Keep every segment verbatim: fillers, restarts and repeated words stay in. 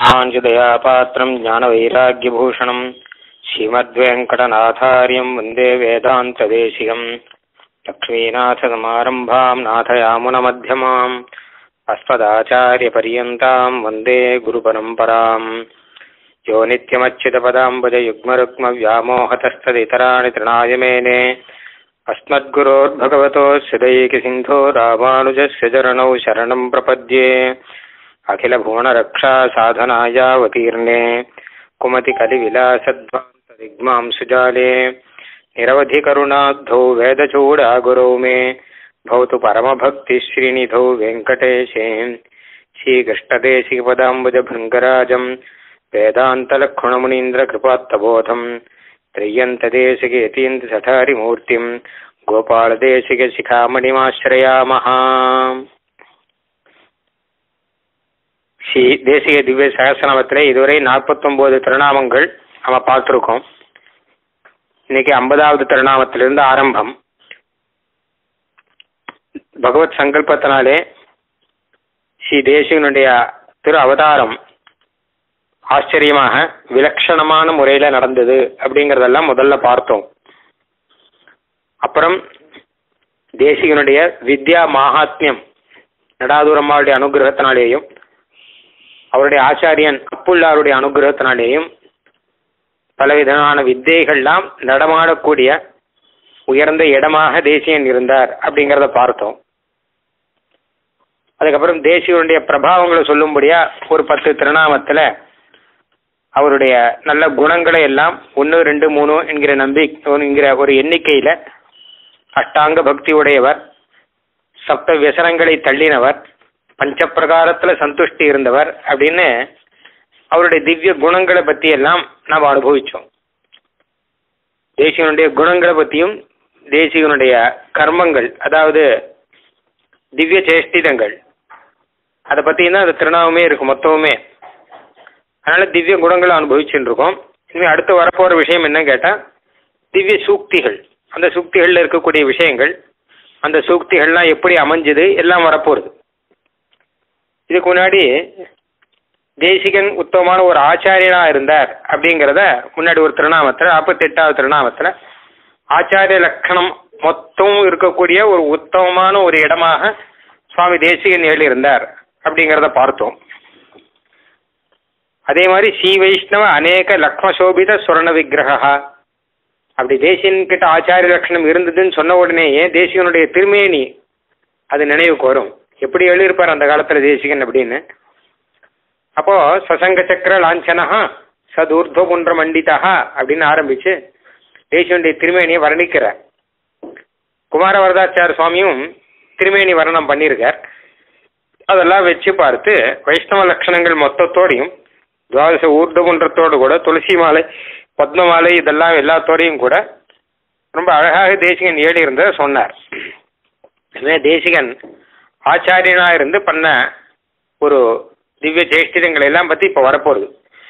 ராமானுஜதயாபாத்திரம் ஞானவைராக்கியபூஷணம் ஸ்ரீமத்வேங்கடநாதாரியம் வந்தே வேதாந்ததேசிகம் லக்ஷ்மீநாதசமாரம்பாம் நாதயாமுனமத்தியமாம் அஸ்மதாச்சாரியபர்யந்தாம் வந்தே குருபரம்பராம் யோ நித்யமच्युतपदाम्बुजयुग्मरुक्मव्यामोहतस्तदितराणि तृणाय मेने अस्मद्गुरोर्भगवतोऽस्य दैकसिन्धो रामानुजस्य चरणौ शरणं प्रपद्ये अखिलभुवनरक्षा साधनायावतीर्णे कुमतिकलिविलासद्वान्तदिग्मां सुजाले निरवधिकरुणाब्धौ वेदचूडागुरौ मे भवतु परमभक्तिश्रीनिधौ वेङ्कटेशे श्रीकृष्णदेशिकपदाम्बुजभृङ्गराजं वेदान्तलक्ष्मणमुनीन्द्रकृपात्तबोधं त्रय्यन्तदेशिकेतीन्द्रसठारिमूर्तिं गोपालदेशिकशिखामणिमाश्रयामः. ஸ்ரீ தேசிக திவ்ய சகஸ்ரநாமத்தில் இதுவரை நாற்பத்தொம்போது திருநாமங்கள் நம்ம பார்த்துருக்கோம். இன்னைக்கு ஐம்பதாவது திருநாமத்திலிருந்து ஆரம்பம். பகவத் சங்கல்பத்தினாலே ஸ்ரீ தேசிகனுடைய திரு அவதாரம் ஆச்சரியமாக விலட்சணமான முறையில் நடந்தது அப்படிங்கிறதெல்லாம் முதல்ல பார்த்தோம். அப்புறம் தேசிகனுடைய வித்யா மகாத்மியம் நடாதூரம்மாவுடைய அனுகிரகத்தினாலேயும் அவருடைய ஆச்சாரியன் அப்புள்ளாருடைய அனுகிரகத்தினாலேயும் பலவிதமான வித்தைகள்லாம் நடமாடக்கூடிய உயர்ந்த இடமாக தேசிகன் இருந்தார் அப்படிங்கிறத பார்த்தோம். அதுக்கப்புறம் தேசிகனுடைய பிரபாவங்களை சொல்லும்படியா ஒரு பத்து திருநாமத்தில் அவருடைய நல்ல குணங்களை எல்லாம் ஒன்று ரெண்டு மூணு என்கிற நம்பிக்கை என்கிற ஒரு எண்ணிக்கையில் அஷ்டாங்க பக்தி உடையவர், சப்த வியசனங்களை தள்ளினவர், பஞ்சப்பிரகாரத்தில் சந்துஷ்டி இருந்தவர் அப்படின்னு அவருடைய திவ்ய குணங்களை பற்றி எல்லாம் நாம் அனுபவித்தோம். தேசிகனுடைய குணங்களை பற்றியும் தேசிகனுடைய கர்மங்கள், அதாவது திவ்ய சேஷ்டிதங்கள், அதை பற்றியும் தான் அந்த திருநாமமே இருக்கும் மொத்தமுமே. அதனால் திவ்ய குணங்களை அனுபவிச்சுட்டு இருக்கோம். இனிமேல் அடுத்து வரப்போகிற விஷயம் என்ன கேட்டால் திவ்ய சூக்திகள், அந்த சூக்திகளில் இருக்கக்கூடிய விஷயங்கள், அந்த சூக்திகள்லாம் எப்படி அமைஞ்சது எல்லாம் வரப்போகுது. இதுக்கு முன்னாடி தேசிகன் உத்தமமான ஒரு ஆச்சாரியனாக இருந்தார் அப்படிங்கிறத முன்னாடி ஒரு திருநாமத்தில் நாற்பத்தி எட்டாவது திருநாமத்தில் ஆச்சாரிய லட்சணம் மொத்தம் இருக்கக்கூடிய ஒரு உத்தமமான ஒரு இடமாக சுவாமி தேசிகன் எழுதியிருந்தார் அப்படிங்கிறத பார்த்தோம். அதே மாதிரி ஸ்ரீ வைஷ்ணவ அநேக லக்ஷ்மசோபித சுவர்ண விக்கிரகா, அப்படி தேசிகன் கிட்ட ஆச்சாரிய லட்சணம் இருந்ததுன்னு சொன்ன உடனேயே தேசிகனுடைய திருமேனி அது நினைவுக்கு வரும். எப்படி எழுதியிருப்பார் அந்த காலத்தில் தேசிகன் அப்படின்னு. அப்போ ஸ்வசங்க சக்கர லாஞ்சனஹா சதூர்த்வ குன்ற மண்டிதா அப்படின்னு ஆரம்பிச்சு தேசிகனுடைய திருமேனியை வர்ணிக்கிறார். குமார வரதாச்சார சுவாமியும் திருமேனி வர்ணனம் பண்ணியிருக்கார். அதெல்லாம் வச்சு பார்த்து வைஷ்ணவ லட்சணங்கள் மொத்தத்தோடையும் துவாதச ஊர்துகுன்றத்தோடு கூட துளசி மாலை பத்ம மாலை இதெல்லாம் எல்லாத்தோடையும் கூட ரொம்ப அழகாக தேசிகன் ஏழி இருந்ததை சொன்னார். எனவே தேசிகன் ஆச்சாரியனாக இருந்து பண்ண ஒரு திவ்ய சேஷ்டிதங்கள் எல்லாம் பற்றி இப்போ வரப்போகுது.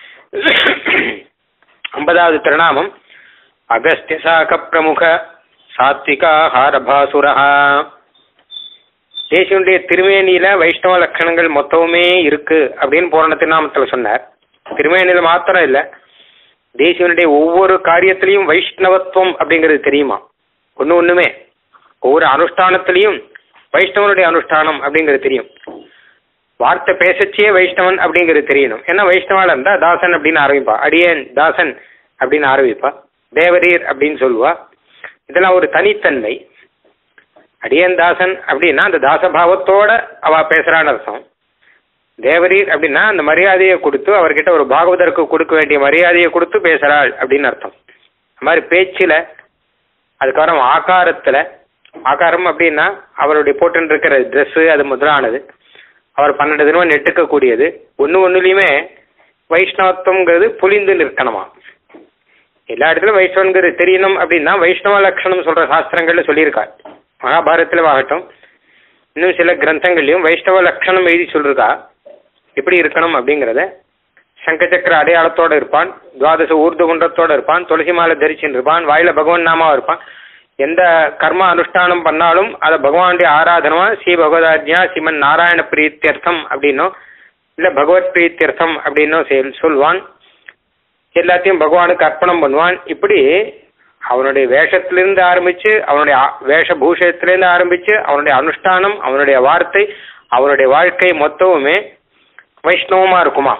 ஐம்பதாவது திருநாமம் அகஸ்திய சாக பிரமுக சாத்விகா ஹாரபாசுரா. தேசிகனுடைய திருமேனியில வைஷ்ணவ லட்சணங்கள் மொத்தமுமே இருக்கு அப்படின்னு பூரண திருநாமத்தில் சொன்னார். திருமேனியில் மாத்திரம் இல்லை, தேசிகனுடைய ஒவ்வொரு காரியத்திலையும் வைஷ்ணவத்துவம் அப்படிங்கிறது தெரியுமா. ஒன்று ஒன்றுமே ஒவ்வொரு அனுஷ்டானத்திலையும் வைஷ்ணவனுடைய அனுஷ்டானம் அப்படிங்கிறது தெரியும். வார்த்தை பேசச்சியே வைஷ்ணவன் அப்படிங்கிறது தெரியணும். ஏன்னா வைஷ்ணவால் இருந்தால் தாசன் அப்படின்னு ஆரம்பிப்பா, அடியேன் தாசன் அப்படின்னு ஆரம்பிப்பா, தேவரீர் அப்படின்னு சொல்லுவா. இதெல்லாம் ஒரு தனித்தன்மை. அடியேன் தாசன் அப்படின்னா அந்த தாசபாவத்தோட அவ பேசுறான்னு அர்த்தம். தேவரீர் அப்படின்னா அந்த மரியாதையை கொடுத்து அவர்கிட்ட ஒரு பாகவதற்கு கொடுக்க வேண்டிய மரியாதையை கொடுத்து பேசுறாள் அப்படின்னு அர்த்தம். அது மாதிரி பேச்சில், அதுக்கப்புறம் ஆகாரத்தில், ஆகாரம் அப்படின்னா அவருடைய போட்டுன்னு இருக்கிற ட்ரெஸ்ஸு அது முதலானது, அவர் பன்னெண்டு தினமும் நெட்டுக்கக்கூடியது, ஒன்று ஒன்றுலையுமே வைஷ்ணவத்துவங்கிறது புலிந்து நிற்கணுமா. எல்லா இடத்துலையும் வைஷ்ணவங்கிறது தெரியணும் அப்படின்னா வைஷ்ணவ லட்சணம் சொல்கிற சாஸ்திரங்கள்ல சொல்லியிருக்காள். மகாபாரத்தில் ஆகட்டும், இன்னும் சில கிரந்தங்கள்லையும் வைஷ்ணவ லட்சணம் எழுதி சொல்லிருக்கா எப்படி இருக்கணும் அப்படிங்கிறத. சங்கச்சக்கர அடையாளத்தோடு இருப்பான், துவாதச ஊர்து குன்றத்தோடு இருப்பான், துளசி மாலை தரிச்சுன்னு இருப்பான், வாயில பகவான் நாமாவும் இருப்பான். எந்த கர்ம அனுஷ்டானம் பண்ணாலும் அதை பகவானுடைய ஆராதனமா ஸ்ரீ பகவதாஜ்யா ஸ்ரீமன் நாராயண பிரீத்தியர்த்தம் அப்படின்னும் இல்லை பகவத் பிரீத்தியர்த்தம் அப்படின்னு சொல்வான். எல்லாத்தையும் பகவானுக்கு அர்ப்பணம் பண்ணுவான். இப்படி அவனுடைய வேஷத்திலிருந்து ஆரம்பிச்சு, அவனுடைய வேஷபூஷத்திலிருந்து ஆரம்பிச்சு, அவனுடைய அனுஷ்டானம், அவனுடைய வார்த்தை, அவனுடைய வாழ்க்கை மொத்தமுமே வைஷ்ணவமா இருக்குமா.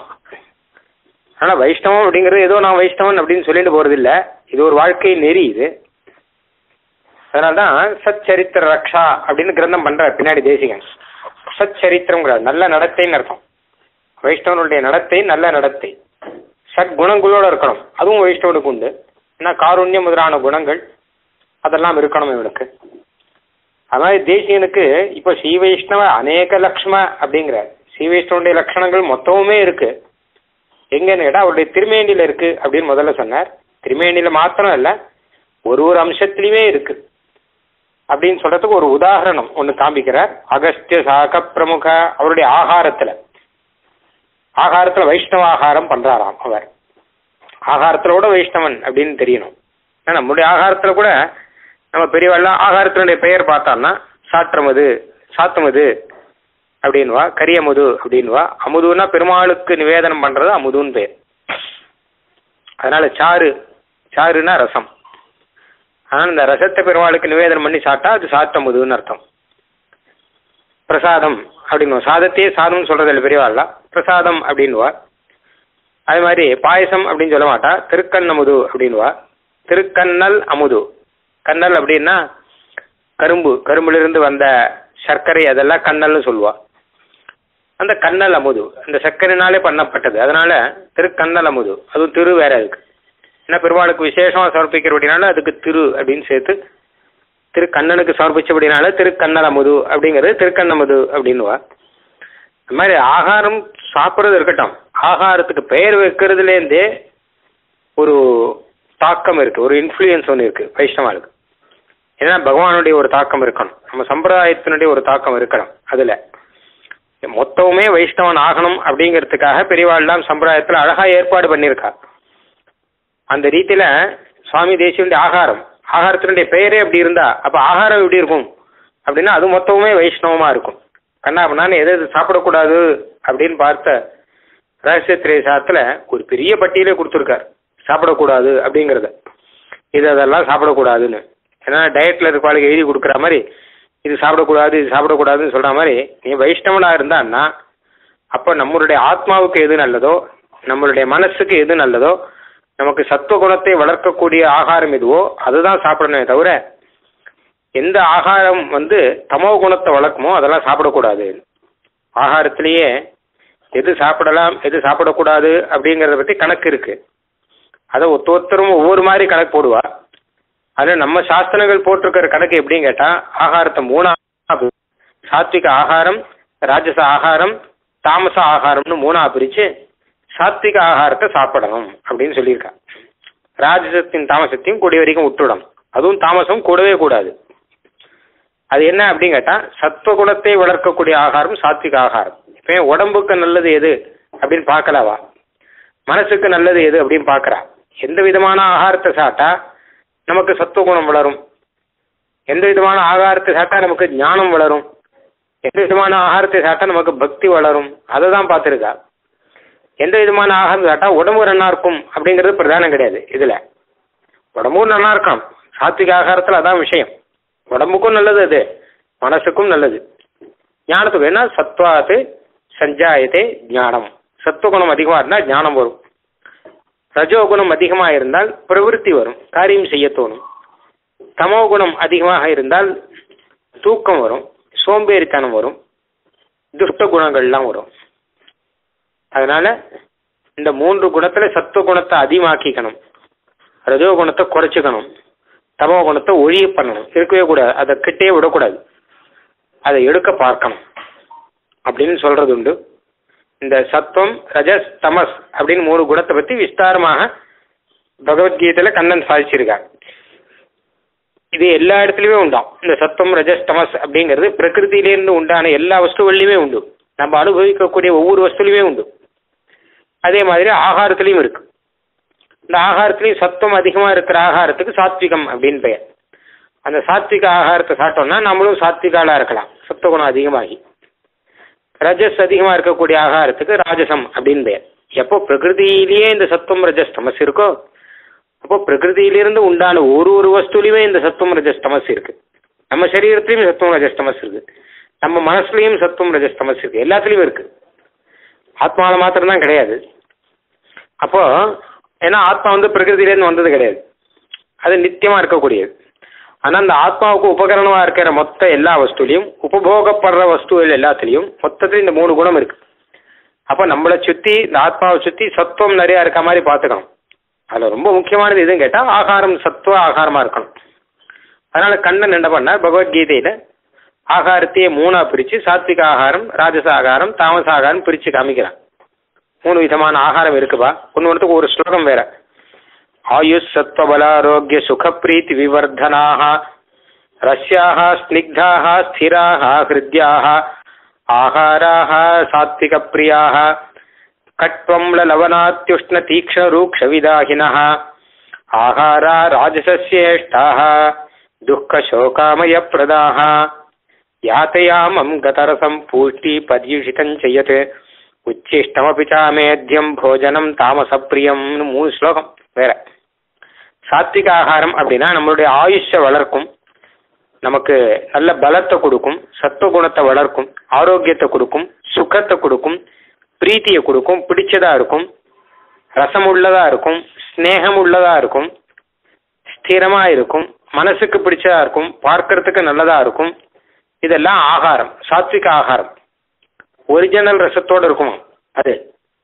ஆனா வைஷ்ணவம் அப்படிங்கிறது ஏதோ நான் வைஷ்ணவன் அப்படின்னு சொல்லிட்டு போறது இல்லை, இது ஒரு வாழ்க்கை நெறி இது. அதனால்தான் சத் சரித்திர ரக்ஷா அப்படின்னு கிரந்தம் பண்ற பின்னாடி தேசிகன். சத் சரித்திரம் நல்ல நடத்தைன்னு அர்த்தம். வைஷ்ணவனுடைய நடத்தை நல்ல நடத்தை, சத்குணங்களோட இருக்கணும். அதுவும் வைஷ்ணவனுக்கு உண்டு. ஏன்னா காருண்யம் முதலான குணங்கள் அதெல்லாம் இருக்கணும் இவனுக்கு. அது மாதிரி தேசியனுக்கு இப்போ ஸ்ரீ வைஷ்ணவ அநேக லக்ஷ்ம அப்படிங்கிற ஸ்ரீ வைஷ்ணவனுடைய லட்சணங்கள் மொத்தமுமே இருக்கு. எங்கன்னு கேட்டால் அவருடைய திருமேனியில இருக்கு அப்படின்னு முதல்ல சொன்னார். திருமேனியில மாத்திரம் இல்லை, ஒரு ஒரு அம்சத்திலையுமே இருக்கு அப்படின்னு சொல்றதுக்கு ஒரு உதாரணம் ஒன்று காமிக்கிறார். அகஸ்திய சாக பிரமுக அவருடைய ஆகாரத்துல ஆகாரத்துல வைஷ்ணவ ஆகாரம் பண்றாராம் அவர். ஆகாரத்திலோட வைஷ்ணவன் அப்படின்னு தெரியணும். ஏன்னா நம்முடைய ஆகாரத்துல கூட நம்ம பெரியவாள்லாம் ஆகாரத்தினுடைய பெயர் பார்த்தோம்னா சாற்றமது, சாத்தமது அப்படின்வா, கரியமுது அப்படின்வா. அமுதுன்னா பெருமாளுக்கு நிவேதனம் பண்றது அமுதுன்னு பேர். அதனால சாறு, சாறுனா ரசம். ஆனால் இந்த ரசத்தை பெருமாளுக்கு நிவேதனம் பண்ணி சாப்பிட்டா அது சாத்தமுதுன்னு அர்த்தம். பிரசாதம் அப்படின்வா, சாதத்தையே சாதம்னு சொல்றது இல்லை பெரியவாள்லாம், பிரசாதம் அப்படின்வா. அது மாதிரி பாயசம் அப்படின்னு சொல்ல மாட்டா, திருக்கண்ணமுது அப்படின்வா. திருக்கண்ணல் அமுது, கண்ணல் அப்படின்னா கரும்பு, கரும்புலிருந்து வந்த சர்க்கரை, அதெல்லாம் கண்ணல்னு சொல்லுவா. அந்த கண்ணல் அமுது அந்த சர்க்கரைனாலே பண்ணப்பட்டது, அதனால திருக்கண்ணல் அமுது. அதுவும் திரு வேற இருக்கு. ஏன்னா பெருமாளுக்கு விசேஷமா சமர்ப்பிக்கிறபடினால அதுக்கு திரு அப்படின்னு சேர்த்து திருக்கண்ணனுக்கு சமர்ப்பிச்சபடினால திருக்கண்ணல் அமுது அப்படிங்கிறது திருக்கண்ணமுது அப்படின்வா. அது மாதிரி ஆகாரம் சாப்பிட்றது இருக்கட்டும், ஆகாரத்துக்கு பெயர் வைக்கிறதுலேருந்தே ஒரு தாக்கம் இருக்கு, ஒரு இன்ஃப்ளூயன்ஸ் ஒன்று இருக்கு வைஷ்ணவாளுக்கு. ஏன்னா பகவானுடைய ஒரு தாக்கம் இருக்கணும், நம்ம சம்பிரதாயத்தினுடைய ஒரு தாக்கம் இருக்கணும். அதுல மொத்தமுமே வைஷ்ணவன் ஆகணும் அப்படிங்கிறதுக்காக பெரியவாள்லாம் சம்பிரதாயத்தில் அழகா ஏற்பாடு பண்ணியிருக்கா. அந்த ரீதியில சுவாமி தேசியனுடைய ஆகாரம், ஆகாரத்தினுடைய பெயரே அப்படி இருந்தா அப்ப ஆகாரம் எப்படி இருக்கும் அப்படின்னா அது மொத்தமுமே வைஷ்ணவமா இருக்கும். கண்ணா பண்ணான்னு எது எது சாப்பிடக்கூடாது அப்படின்னு பார்த்த ரகசிய திரேசாத்துல ஒரு பெரிய பட்டியலே கொடுத்துருக்கார் சாப்பிடக்கூடாது அப்படிங்கிறத. இது அதெல்லாம் சாப்பிடக்கூடாதுன்னு. ஏன்னா டயட்ல இருப்பாளுக்கு எழுதி கொடுக்குற மாதிரி இது சாப்பிடக்கூடாது இது சாப்பிடக்கூடாதுன்னு சொல்ற மாதிரி நீ வைஷ்ணவனா இருந்தான்னா அப்போ நம்மளுடைய ஆத்மாவுக்கு எது நல்லதோ, நம்மளுடைய மனசுக்கு எது நல்லதோ, நமக்கு சத்துவ குணத்தை வளர்க்கக்கூடிய ஆகாரம் எதுவோ அதுதான் சாப்பிடணுமே தவிர எந்த ஆகாரம் வந்து தமோ குணத்தை வளர்க்குமோ அதெல்லாம் சாப்பிடக்கூடாது. ஆகாரத்திலேயே எது சாப்பிடலாம் எது சாப்பிடக்கூடாது அப்படிங்கிறத பற்றி கணக்கு இருக்கு. அதை ஒத்து ஒருத்தரும் ஒவ்வொரு மாதிரி கணக்கு போடுவா. அது நம்ம சாஸ்திரங்கள் போட்டிருக்கிற கணக்கு எப்படின்னு கேட்டா ஆகாரத்தை மூணா, சாத்விக ஆகாரம், ராஜச ஆகாரம், தாமச ஆகாரம்னு மூணா பிரிச்சு சாத்விக ஆகாரத்தை சாப்பிடணும் அப்படின்னு சொல்லியிருக்கா. ராஜசத்தையும் தாமசத்தையும் கூடிய வரைக்கும் விட்டுவிடும், அதுவும் தாமசம் கூடவே கூடாது. அது என்ன அப்படின்னு கேட்டா சத்துவ குணத்தை வளர்க்கக்கூடிய ஆகாரம் சாத்விக ஆகாரம். இப்போ உடம்புக்கு நல்லது எது அப்படின்னு பார்க்கலாவா, மனசுக்கு நல்லது எது அப்படின்னு பார்க்கறா. எந்த விதமான ஆகாரத்தை சாப்பிட்டா நமக்கு சத்துவ குணம் வளரும், எந்த விதமான ஆகாரத்தை சாப்பிட்டா நமக்கு ஞானம் வளரும், எந்த விதமான ஆகாரத்தை சாப்பிட்டா நமக்கு பக்தி வளரும், அதை தான் பார்த்துருக்கா. எந்த விதமான ஆகாரம் சாப்பிட்டா உடம்பு நல்லா இருக்கும் அப்படிங்கிறது பிரதானம் கிடையாது. இதுல உடம்பும் நல்லா இருக்கும், சாத்விக ஆகாரத்தில் அதான் விஷயம். உடம்புக்கும் நல்லது, அது மனசுக்கும் நல்லது. ஞானத்துக்கு வேணா சத்வாத்து சஞ்சாயத்தே ஞானம். சத்துவகுணம் அதிகமாக இருந்தால் ஞானம் வரும், ரஜோகுணம் அதிகமாக இருந்தால் பிரவிற்த்தி வரும், காரியம் செய்ய தோணும். தமோ குணம் அதிகமாக இருந்தால் தூக்கம் வரும், சோம்பேறித்தனம் வரும், துஷ்ட குணங்கள்லாம் வரும். அதனால இந்த மூன்று குணத்துல சத்துவ குணத்தை அதிகமாக்கிக்கணும், ரஜோ குணத்தை குறைச்சிக்கணும், தமோ குணத்தை ஒழிய பண்ணணும், இருக்கவே கூடாது, அதை கிட்டே விடக்கூடாது, அதை எடுக்க பார்க்கணும் அப்படின்னு சொல்றது உண்டு. இந்த சத்துவம் ரஜஸ் தமஸ் அப்படின்னு மூணு குணத்தை பற்றி விஸ்தாரமாக பகவத்கீதையில கண்ணன் சாதிச்சிருக்கார். இது எல்லா இடத்துலையுமே உண்டாம். இந்த சத்துவம் ரஜஸ் தமஸ் அப்படிங்கிறது பிரகிருதியிலேருந்து உண்டான எல்லா வஸ்துகள்லையுமே உண்டு, நம்ம அனுபவிக்கக்கூடிய ஒவ்வொரு வஸ்துலையுமே உண்டு. அதே மாதிரி ஆகாரத்திலையும் இருக்கு. இந்த ஆகாரத்திலையும் சத்துவம் அதிகமாக இருக்கிற ஆகாரத்துக்கு சாத்விகம் அப்படின்னு பெயர். அந்த சாத்விக ஆகாரத்தை சாப்பிட்டோம்னா நம்மளும் சாத்விகாலா இருக்கலாம், சத்துவகுணம் அதிகமாகி. ரஜஸ் அதிகமாக இருக்கக்கூடிய ஆகாரத்துக்கு ராஜசம் அப்படின்னு பேர். எப்போ பிரகிருதியிலேயே இந்த சத்துவம் ரஜஸ் தமஸ் இருக்கோ அப்போ பிரகிருதியிலிருந்து உண்டான ஒரு ஒரு வஸ்துலையுமே இந்த சத்துவம் ரஜஸ் தமஸ் இருக்கு. நம்ம சரீரத்திலையும் சத்துவம் ரஜஸ் தமஸ் இருக்கு, நம்ம மனசுலையும் சத்துவம் ரஜஸ் தமஸ் இருக்கு, எல்லாத்துலேயும் இருக்கு. ஆத்மாவில் மாத்திரம்தான் கிடையாது. அப்போ ஏன்னா ஆத்மா வந்து பிரகிருதியிலேருந்து வந்தது கிடையாது, அது நித்தியமாக இருக்கக்கூடியது. ஆனால் அந்த ஆத்மாவுக்கு உபகரணமாக இருக்கிற மொத்த எல்லா வஸ்துலையும் உபபோகப்படுற வஸ்துகள் எல்லாத்துலேயும் மொத்தத்தில் இந்த மூணு குணம் இருக்கு. அப்போ நம்மளை சுற்றி இந்த ஆத்மாவை சுற்றி சத்துவம் நிறையா இருக்க மாதிரி பார்த்துக்கணும். அதில் ரொம்ப முக்கியமானது எதுன்னு கேட்டால் ஆகாரம் சத்துவ ஆகாரமாக இருக்கணும். அதனால கண்ணன் என்ன பண்ணார், பகவத்கீதையில் ஆகாரத்தையே மூணாக பிரித்து சாத்விக ஆகாரம், ராஜச ஆகாரம், தாமச ஆகாரம் பிரித்து காமிக்கிறான். மூணு விதமான ஆகாரம் இருக்குப்பா. ஒன்று ஒன்றுத்துக்கு ஒரு ஸ்லோகம் வேற. ஆயுஷ் சத்வபலாரோக்கிய சுகப்பிரீத்தி விவர்தனாக ரஸ்யாக ஸ்னிக்தாக ஸ்திராக ஹிருத்யாக ஆகாராக சாத்விக பிரியாக கட்வம்ல லவனாத்யுஷ்ண தீக்ஷ்ண ரூக்ஷ விதாகினः ஆகாரா ராஜசஸ்யேஷ்டாः துக்க சோகாமய பிரதாः யாத்தயாமம் கதரசம் பூஷ்டி பர்யுஷிதம் செய்யத் உச்சிஷ்டமபி சாமேத்யம் போஜனம் தாமசப்பிரியம்னு மூணு ஸ்லோகம் வேற. சாத்விக ஆகாரம் அப்படின்னா நம்மளுடைய ஆயுஷை வளர்க்கும், நமக்கு நல்ல பலத்தை கொடுக்கும், சத்துவகுணத்தை வளர்க்கும், ஆரோக்கியத்தை கொடுக்கும், சுகத்தை கொடுக்கும், பிரீத்தியை கொடுக்கும், பிடிச்சதா இருக்கும், ரசம் உள்ளதா இருக்கும், ஸ்நேகம் உள்ளதா இருக்கும், ஸ்திரமா இருக்கும், மனசுக்கு பிடிச்சதா இருக்கும், பார்க்கறதுக்கு நல்லதா இருக்கும். இதெல்லாம் ஆகாரம், சாத்விக ஆகாரம். ஒரிஜினல் ரசத்தோடு இருக்குமா அது.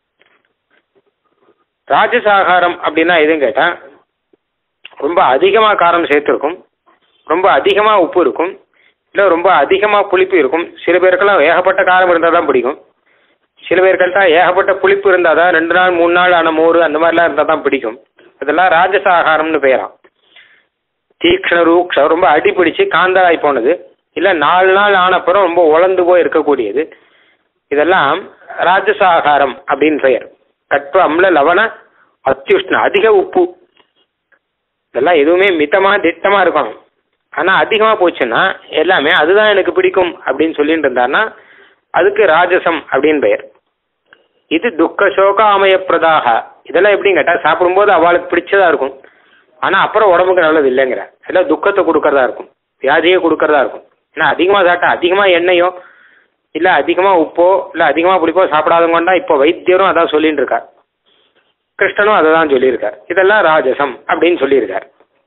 ராஜச ஆகாரம் அப்படின்னா எதுன்னு கேட்டால் ரொம்ப அதிகமாக காரம் சேர்த்துருக்கும், ரொம்ப அதிகமாக உப்பு இருக்கும், இல்லை ரொம்ப அதிகமாக புளிப்பு இருக்கும். சில பேருக்கெல்லாம் ஏகப்பட்ட காரம் இருந்தால் தான் பிடிக்கும், சில பேருக்கிட்ட ஏகப்பட்ட புளிப்பு இருந்தால் தான், ரெண்டு நாள் மூணு நாள் ஆன மோர் அந்த மாதிரிலாம் இருந்தால் தான் பிடிக்கும். இதெல்லாம் ராஜச ஆகாரம்னு பெயராம். தீக்ஷ்ண ரூக்ஷ ரொம்ப அடி பிடிச்சி காந்தராய் போனது, இல்லை நாலு நாள் ஆனப்புறம் ரொம்ப உலர்ந்து போய் இருக்கக்கூடியது, இதெல்லாம் ராஜச ஆகாரம் அப்படின்னு பெயர். கட்வ அம்ல லவண அத்தியுஷ்ண அதிக உப்பு, இதெல்லாம் எதுவுமே மிதமாக திட்டமாக இருக்கணும். ஆனால் அதிகமாக போச்சுன்னா எல்லாமே அதுதான் எனக்கு பிடிக்கும் அப்படின்னு சொல்லிட்டு இருந்தாருன்னா அதுக்கு ராஜசம் அப்படின்னு பெயர். இது துக்க சோக ஆமயப்பிரதாக. இதெல்லாம் எப்படின்னு கேட்டால் சாப்பிடும்போது அவளுக்கு பிடிச்சதா இருக்கும், ஆனால் அப்புறம் உடம்புக்கு நல்லது இல்லைங்கிற, எல்லாம் துக்கத்தை கொடுக்கறதா இருக்கும், வியாதியை கொடுக்கறதா இருக்கும். ஏன்னா அதிகமாக சாப்பிட்டா அதிகமாக எண்ணெயோ இல்லை அதிகமாக உப்போ இல்லை அதிகமாக பிடிப்போ சாப்பிடாதவங்கண்டா இப்போ வைத்தியரும் அதான் சொல்லிட்டு இருக்கார், கிருஷ்ணனும் அதை தான் சொல்லியிருக்கார். இதெல்லாம் ராஜசம் அப்படின்னு சொல்லியிருக்கார்.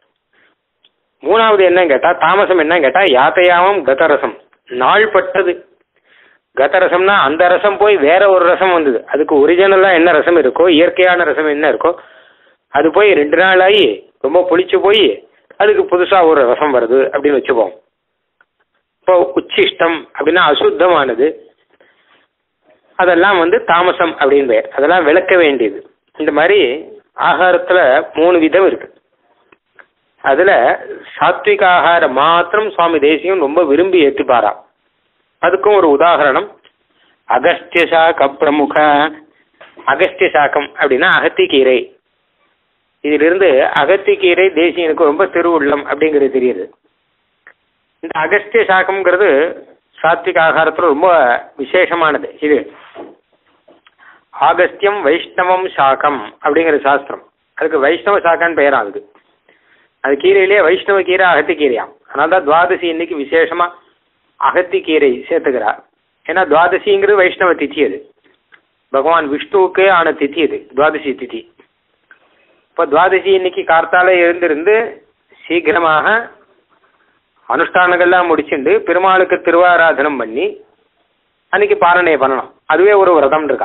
மூணாவது என்னன்னு கேட்டால் தாமசம் என்னன்னு கேட்டால் யாத்தையாமம் கதரசம், நாள்பட்டது. கதரசம்னா அந்த ரசம் போய் வேற ஒரு ரசம் வந்தது, அதுக்கு ஒரிஜினலாக என்ன ரசம் இருக்கோ, இயற்கையான ரசம் என்ன இருக்கோ அது போய் ரெண்டு நாள் ஆகி ரொம்ப புளிச்சு போய் அதுக்கு புதுசாக ஒரு ரசம் வருது அப்படின்னு வச்சுப்போம். இப்போ உச்சிஷ்டம் அப்படின்னா அசுத்தமானது, அதெல்லாம் வந்து தாமசம் அப்படின்னு பெயர். அதெல்லாம் விளக்க வேண்டியது. இந்த மாதிரி ஆகாரத்தில் மூணு விதம் இருக்கு. அதில் சாத்விக ஆகாரம் மாத்திரம் சுவாமி தேசியம் ரொம்ப விரும்பி ஏற்றுப்பாராம். அதுக்கும் ஒரு உதாரணம் அகஸ்திய சாக்க பிரமுக. அகஸ்திய சாக்கம் அப்படின்னா அகத்திக்கீரை. இதிலிருந்து அகத்திக்கீரை தேசியனுக்கு ரொம்ப திருவுள்ளம் அப்படிங்கிறது தெரியுது. இந்த அகஸ்திய சாக்கம்ங்கிறது சாத்விக ஆகாரத்தில் ரொம்ப விசேஷமானது. இது ஆகஸ்தியம் வைஷ்ணவம் சாக்கம் அப்படிங்கிற சாஸ்திரம். அதுக்கு வைஷ்ணவ சாக்கான்னு பெயராம். அதுக்கு அது கீரையிலேயே வைஷ்ணவ கீரை அகத்திக்கீரையாம். அதனால தான் துவாதசி இன்னைக்கு விசேஷமாக அகத்திக்கீரை சேர்த்துக்கிறார். ஏன்னா துவாதசிங்கிறது வைஷ்ணவ திதி, அது பகவான் விஷ்ணுவுக்கே ஆன திதி, அது துவாதசி திதி. இப்போ துவாதசி இன்னைக்கு கார்த்தால எழுந்திருந்து சீக்கிரமாக அனுஷ்டானங்கள்லாம் முடிச்சுட்டு பெருமாளுக்கு திருவாராதனம் பண்ணி அன்னைக்கு பாரணை பண்ணணும். அதுவே ஒரு விரதம் இருக்கா.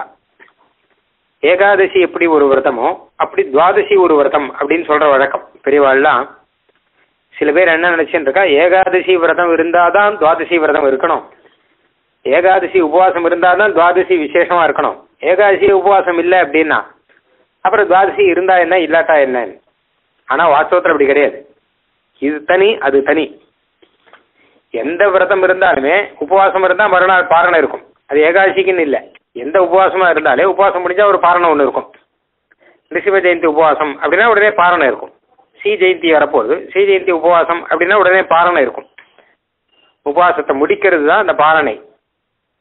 ஏகாதசி எப்படி ஒரு விரதமோ அப்படி துவாதசி ஒரு விரதம் அப்படின்னு சொல்ற வழக்கம் பெரியவாள்லாம். சில பேர் என்ன நினைச்சுட்டு இருக்கா, ஏகாதசி விரதம் இருந்தாதான் துவாதசி விரதம் இருக்கணும், ஏகாதசி உபவாசம் இருந்தாதான் துவாதசி விசேஷமா இருக்கணும், ஏகாதசி உபவாசம் இல்லை அப்படின்னா அப்புறம் துவாதசி இருந்தா என்ன இல்லாட்டா என்னன்னு. ஆனா வாஸ்தவத்தில் அப்படி கிடையாது. இது தனி அது தனி. எந்த விரதம் இருந்தாலுமே உபவாசம் இருந்தால் மறுநாள் பாரணை இருக்கும். அது ஏகாதசிக்குன்னு இல்லை, எந்த உபவாசமா இருந்தாலே உபவாசம் முடிஞ்சா ஒரு பாரணை ஒன்று இருக்கும். ரிஷிப ஜெயந்தி உபவாசம் அப்படின்னா உடனே பாரணை இருக்கும். ஸ்ரீ ஜெயந்தி வரப்போகுது, ஸ்ரீ ஜெயந்தி உபவாசம் அப்படின்னா உடனே பாரணை இருக்கும். உபவாசத்தை முடிக்கிறது தான் அந்த பாரணை.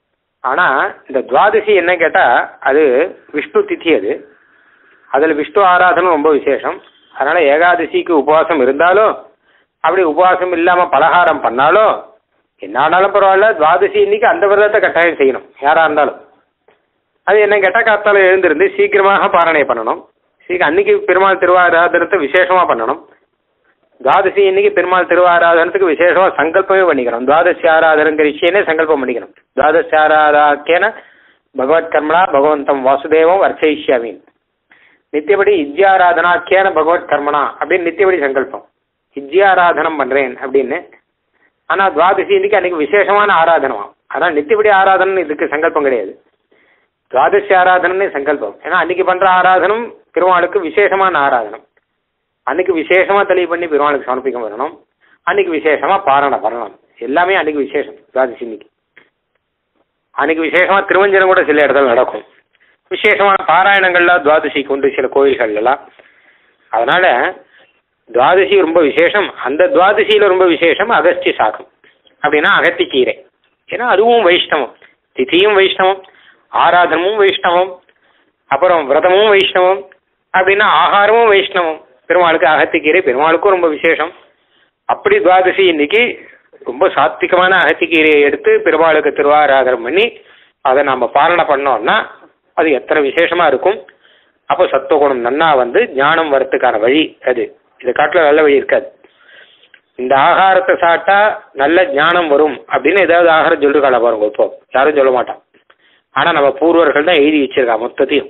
ஆனால் இந்த துவாதசி என்ன கேட்டால் அது விஷ்ணு திதி, அது அதில் விஷ்ணு ஆராதனை ரொம்ப விசேஷம். அதனால் ஏகாதசிக்கு உபவாசம் இருந்தாலும் அப்படி உபவாசம் இல்லாமல் பலகாரம் பண்ணாலும் என்ன ஆனாலும் பரவாயில்ல, துவாதசி இன்னைக்கு அந்த விரதத்தை கட்டாயம் செய்யணும் யாராக இருந்தாலும். அது என்ன கேட்டால் காத்தால எழுந்திருந்து சீக்கிரமாக பாரணை பண்ணணும். சீக்கிரம் அன்னைக்கு பெருமாள் திருவாராதனத்தை விசேஷமாக பண்ணணும். துவாதசி இன்னைக்கு பெருமாள் திருவாராதனத்துக்கு விசேஷமாக சங்கல்பமே பண்ணிக்கணும். துவாதசி ஆராதனங்கிற விஷயமே சங்கல்பம் பண்ணிக்கணும். துவாதசி ஆராதாக்கேன பகவத் கர்மனா பகவந்தம் வாசுதேவம் அர்ச்சயிஷ்யாமின், நித்தியபடி இஜ்யாராதனாக்கேன பகவத் கர்மனா அப்படின்னு நித்தியபடி சங்கல்பம், இஜ்யாராதனம் பண்ணுறேன் அப்படின்னு. ஆனால் துவாதசி இன்னைக்கு அன்னைக்கு விசேஷமான ஆராதனமா, அதான் நித்தியபடி ஆராதனை இதுக்கு சங்கல்பம் கிடையாது. துவாதசி ஆராதனே சங்கல்பம். ஏன்னா அன்னைக்கு பண்ணுற ஆராதனம் பெருமாளுக்கு விசேஷமான ஆராதனம். அன்னைக்கு விசேஷமாக தெளிவு பண்ணி பெருமாளுக்கு சமர்ப்பிக்க வரணும். அன்னைக்கு விசேஷமாக பாரணை பண்ணணும். எல்லாமே அன்னைக்கு விசேஷம். துவாதசி இன்னைக்கு அன்னைக்கு விசேஷமாக திருவஞ்சனம் கூட சில இடத்துல நடக்கும். விசேஷமான பாராயணங்கள்லாம் துவாதசிக்கு உண்டு சில கோயில்கள்லாம். அதனால துவாதசி ரொம்ப விசேஷம். அந்த துவாதசியில் ரொம்ப விசேஷம் அகஸ்திய சாகம் அப்படின்னா அகத்திக்கீரை. ஏன்னா அதுவும் வைஷ்ணவம், திதியும் வைஷ்ணவம், ஆராதனமும் வைஷ்ணவம், அப்புறம் விரதமும் வைஷ்ணவம், அப்படின்னா ஆகாரமும் வைஷ்ணவம். பெருமாளுக்கு அகத்திக்கீரை பெருமாளுக்கும் ரொம்ப விசேஷம். அப்படி துவாதசி இன்னைக்கு ரொம்ப சாத்விகமான அகத்திக்கீரையை எடுத்து பெருமாளுக்கு திருவாராதனம் பண்ணி அதை நம்ம பாரணை பண்ணோம்னா அது எத்தனை விசேஷமா இருக்கும். அப்போ சத்துவகுணம் நன்னா வந்து ஞானம் வரத்துக்கான வழி அது. இதை காட்டில் நல்ல வழி இருக்காது. இந்த ஆகாரத்தை சாப்பிட்டா நல்ல ஞானம் வரும் அப்படின்னு ஏதாவது ஆகாரம் சொல்லிருக்காள பாருங்க. இப்போ யாரும் சொல்ல மாட்டான். ஆனால் நம்ம பூர்வர்கள் தான் எழுதி வச்சிருக்கா மொத்தத்தையும்.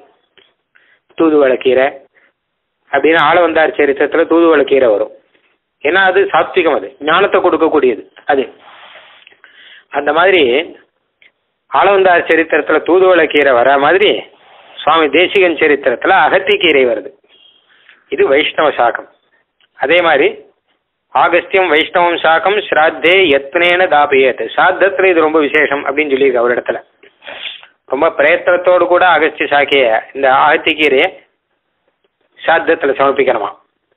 தூதுவளை கீரை அப்படின்னு ஆளவந்தார் சரித்திரத்தில் தூதுவளை கீரை வரும். ஏன்னா அது சாத்விகம், அது ஞானத்தை கொடுக்கக்கூடியது அது. அந்த மாதிரி ஆளவந்தார் சரித்திரத்தில் தூதுவளை கீரை வர மாதிரி சுவாமி தேசிகன் சரித்திரத்தில் அகத்தி கீரை வருது. இது வைஷ்ணவ சாகம். அதே மாதிரி ஆகஸ்தியம் வைஷ்ணவம் சாகம் ஸ்ராத்தே யத்னேன தாபயேத். ஸ்ராத்தத்தில் இது ரொம்ப விசேஷம் அப்படின்னு சொல்லியிருக்கு அவர் இடத்துல. ரொம்ப பிரயத்தனத்தோடு கூட அகஸ்திய சாக்கைய இந்த அகத்திக்கீரையை சாத்தத்தில் சமர்ப்பிக்கணுமா.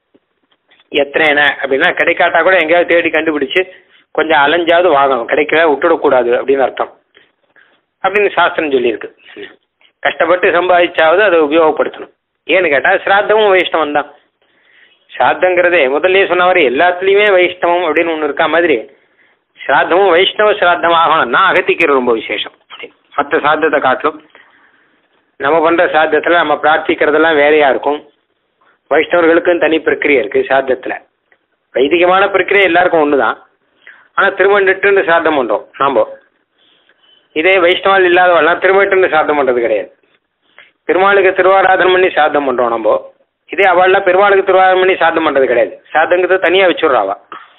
எத்தனை அப்படின்னா கிடைக்காட்டா கூட எங்கேயாவது தேடி கண்டுபிடிச்சு கொஞ்சம் அலைஞ்சாவது வாங்கணும், கிடைக்கல விட்டுடக்கூடாது அப்படின்னு அர்த்தம் அப்படின்னு சாஸ்திரம் சொல்லியிருக்கு. கஷ்டப்பட்டு சம்பாதிச்சாவது அதை உபயோகப்படுத்தணும். ஏன்னு கேட்டால் சிராத்தமும் வைஷ்ணவம் தான். சிராத்தங்கிறதே முதல்ல சொன்ன மாதிரி எல்லாத்துலேயுமே வைஷ்ணவம் அப்படின்னு ஒன்று இருக்கா மாதிரி சிராத்தமும் வைஷ்ணவ சிராத்தம் ஆகணும்னா அகத்திக்கீரை ரொம்ப விசேஷம். மற்ற சாத்தத்தை காட்டிலும் நம்ம பண்ணுற சாத்தத்தில் நம்ம பிரார்த்திக்கிறதெல்லாம் வேறையாக இருக்கும். வைஷ்ணவர்களுக்கும் தனி பிரக்கிரியை இருக்குது சாத்தத்தில். வைதிகமான பிரக்கிரியை எல்லாருக்கும் ஒன்று தான். ஆனால் திருமண்டுன்னு சாத்தம் பண்ணுறோம் நாம். இதே வைஷ்ணவால் இல்லாதவெல்லாம் திருமட்டுன்னு சாத்தம் பண்ணுறது கிடையாது. பெருமாளுக்கு திருவாராதனம் பண்ணி சாத்தம் பண்ணுறோம் நம்ம. இதே அவள்லாம் பெருமாளுக்கு திருவாராதனம் பண்ணி சாத்தம் பண்ணுறது கிடையாது. சாத்தங்கிறது தனியாக வச்சுடுறாவா.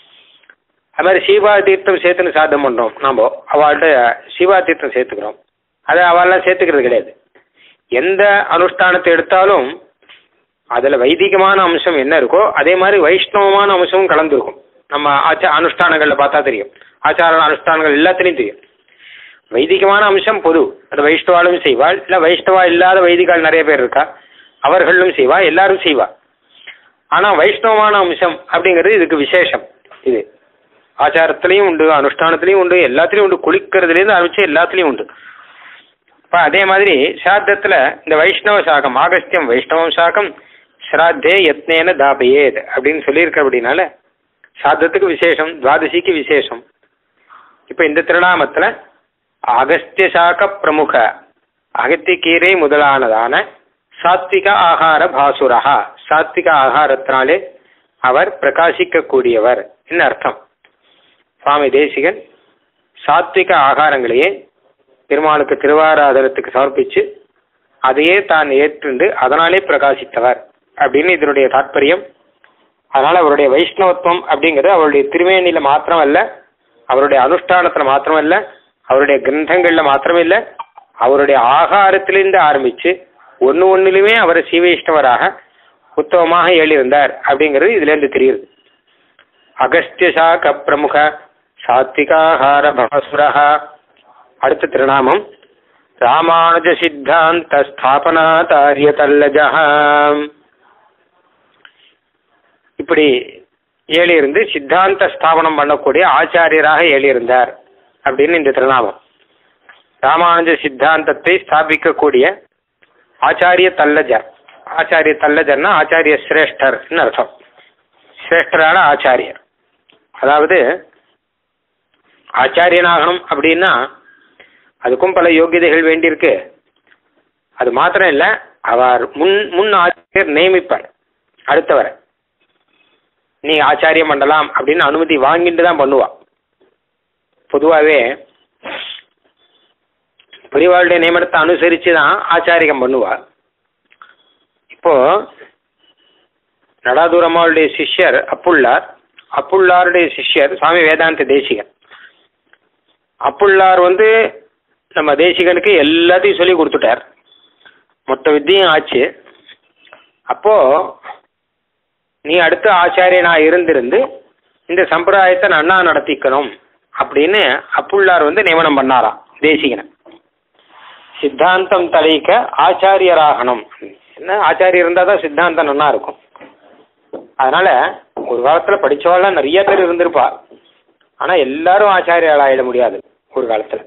அது மாதிரி சீவா தீர்த்தம் சேர்த்துன்னு சாத்தம் பண்ணுறோம் நாம். அவள்கிட்ட சீவா தீர்த்தம் சேர்த்துக்கிறோம். அதை அவள்லாம் சேர்த்துக்கிறது கிடையாது. எந்த அனுஷ்டானத்தை எடுத்தாலும் அதில் வைதிகமான அம்சம் என்ன இருக்கோ அதே மாதிரி வைஷ்ணவமான அம்சமும் கலந்துருக்கும். நம்ம ஆச்சா அனுஷ்டானங்களில் பார்த்தா தெரியும். ஆச்சார அனுஷ்டானங்கள் எல்லாத்துலேயும் தெரியும். வைதிகமான அம்சம் பொது, அது வைஷ்ணவாலும் செய்வாள். இல்லை வைஷ்ணவா இல்லாத வைதிகால் நிறைய பேர் இருக்கா, அவர்களும் செய்வா, எல்லாரும் செய்வா. ஆனால் வைஷ்ணவமான அம்சம் அப்படிங்கிறது இதுக்கு விசேஷம். இது ஆச்சாரத்துலேயும் உண்டு, அனுஷ்டானத்துலேயும் உண்டு, எல்லாத்துலேயும் உண்டு. குளிக்கிறதுலேருந்து ஆரம்பிச்சு எல்லாத்துலேயும் உண்டு. இப்போ அதே மாதிரி சாத்தத்தில் இந்த வைஷ்ணவ சாகம் ஆகஸ்தியம் வைஷ்ணவம் சாகம் ஸ்ராத்தே யத்னேன தாபயேத் அப்படின்னு சொல்லியிருக்க. அப்படின்னால சாத்தத்துக்கு விசேஷம், துவாதசிக்கு விசேஷம். இப்போ இந்த திருநாமத்தில் அகஸ்திய சாக பிரமுக அகத்திக்கீரை முதலானதான சாத்விக ஆகார பாசுரா, சாத்விக ஆகாரத்தினாலே அவர் பிரகாசிக்கக்கூடியவர் என்ன அர்த்தம். சுவாமி தேசிகன் சாத்விக ஆகாரங்களையே பெருமாளுக்கு திருவாராதனத்துக்கு சமர்ப்பிச்சு அதையே தான் ஏற்றுண்டு அதனாலே பிரகாசித்தவர் அப்படின்னு இதனுடைய தாற்பயம். அதனால் அவருடைய வைஷ்ணவத்துவம் அப்படிங்கிறது அவருடைய திருமேனியில் மாத்திரமல்ல, அவருடைய அனுஷ்டானத்தில் மாத்திரமல்ல, அவருடைய கிரந்தங்களில் மாத்திரமில்லை, அவருடைய ஆகாரத்திலிருந்து ஆரம்பித்து ஒன்று ஒன்றுலையுமே அவர் சீவைஷ்ணவராக உத்தமமாக எழுந்தார் அப்படிங்கிறது இதுலேருந்து தெரியுது. அகஸ்திய சாக பிரமுக சாத்விகாஹார பாசுரஹா. அடுத்த திருநாமம் ராமானுஜ சித்தாந்த ஸ்தாபனாதாரிய தல்லஜா. இப்படி ஏழியிருந்து சித்தாந்த ஸ்தாபனம் பண்ணக்கூடிய ஆச்சாரியராக ஏழியிருந்தார் அப்படின்னு இந்த திருநாமம். ராமானுஜ சித்தாந்தத்தை ஸ்தாபிக்கக்கூடிய ஆச்சாரிய தல்லஜர். ஆச்சாரிய தல்லஜர்னா ஆச்சாரிய சிரேஷ்டர்னு அர்த்தம். சிரேஷ்டரான ஆச்சாரியர். அதாவது ஆச்சாரியனாகணும் அப்படின்னா அதுக்கும் பல யோகியதைகள் வேண்டியிருக்கு. அது மாத்திரம் இல்லை, அவர் முன் முன் ஆச்சாரியர் நியமிப்பார் அடுத்தவரை. நீ ஆச்சாரியம் பண்ணலாம் அப்படின்னு அனுமதி வாங்கிட்டு தான் பண்ணுவா. பொதுவாகவே பெரியவாளுடைய நியமனத்தை அனுசரித்து தான் ஆச்சாரியம் பண்ணுவா. இப்போ நடாதூரம்மாளுடைய சிஷ்யர் அப்புள்ளார், அப்புள்ளாருடைய சிஷ்யர் சுவாமி வேதாந்த தேசிகன். அப்புள்ளார் வந்து நம்ம தேசிகனுக்கு எல்லாத்தையும் சொல்லி கொடுத்துட்டார், மொத்த வித்தியும் ஆச்சு. அப்போ நீ அடுத்த ஆச்சாரியனா இருந்திருந்து இந்த சம்பிரதாயத்தை நன்னா நடத்திக்கணும் அப்படின்னு அப்புள்ளார் வந்து நியமனம் பண்ணாராம் தேசிகனை. சித்தாந்தம் தலைக்க ஆச்சாரியராகணும். என்ன ஆச்சாரியர் இருந்தால் தான் சித்தாந்தம் நன்னா இருக்கும். அதனால ஒரு காலத்தில் படித்தவாள்லாம் நிறைய பேர் இருந்திருப்பா. ஆனால் எல்லாரும் ஆச்சாரியால் ஆகிட முடியாது ஒரு காலத்தில்.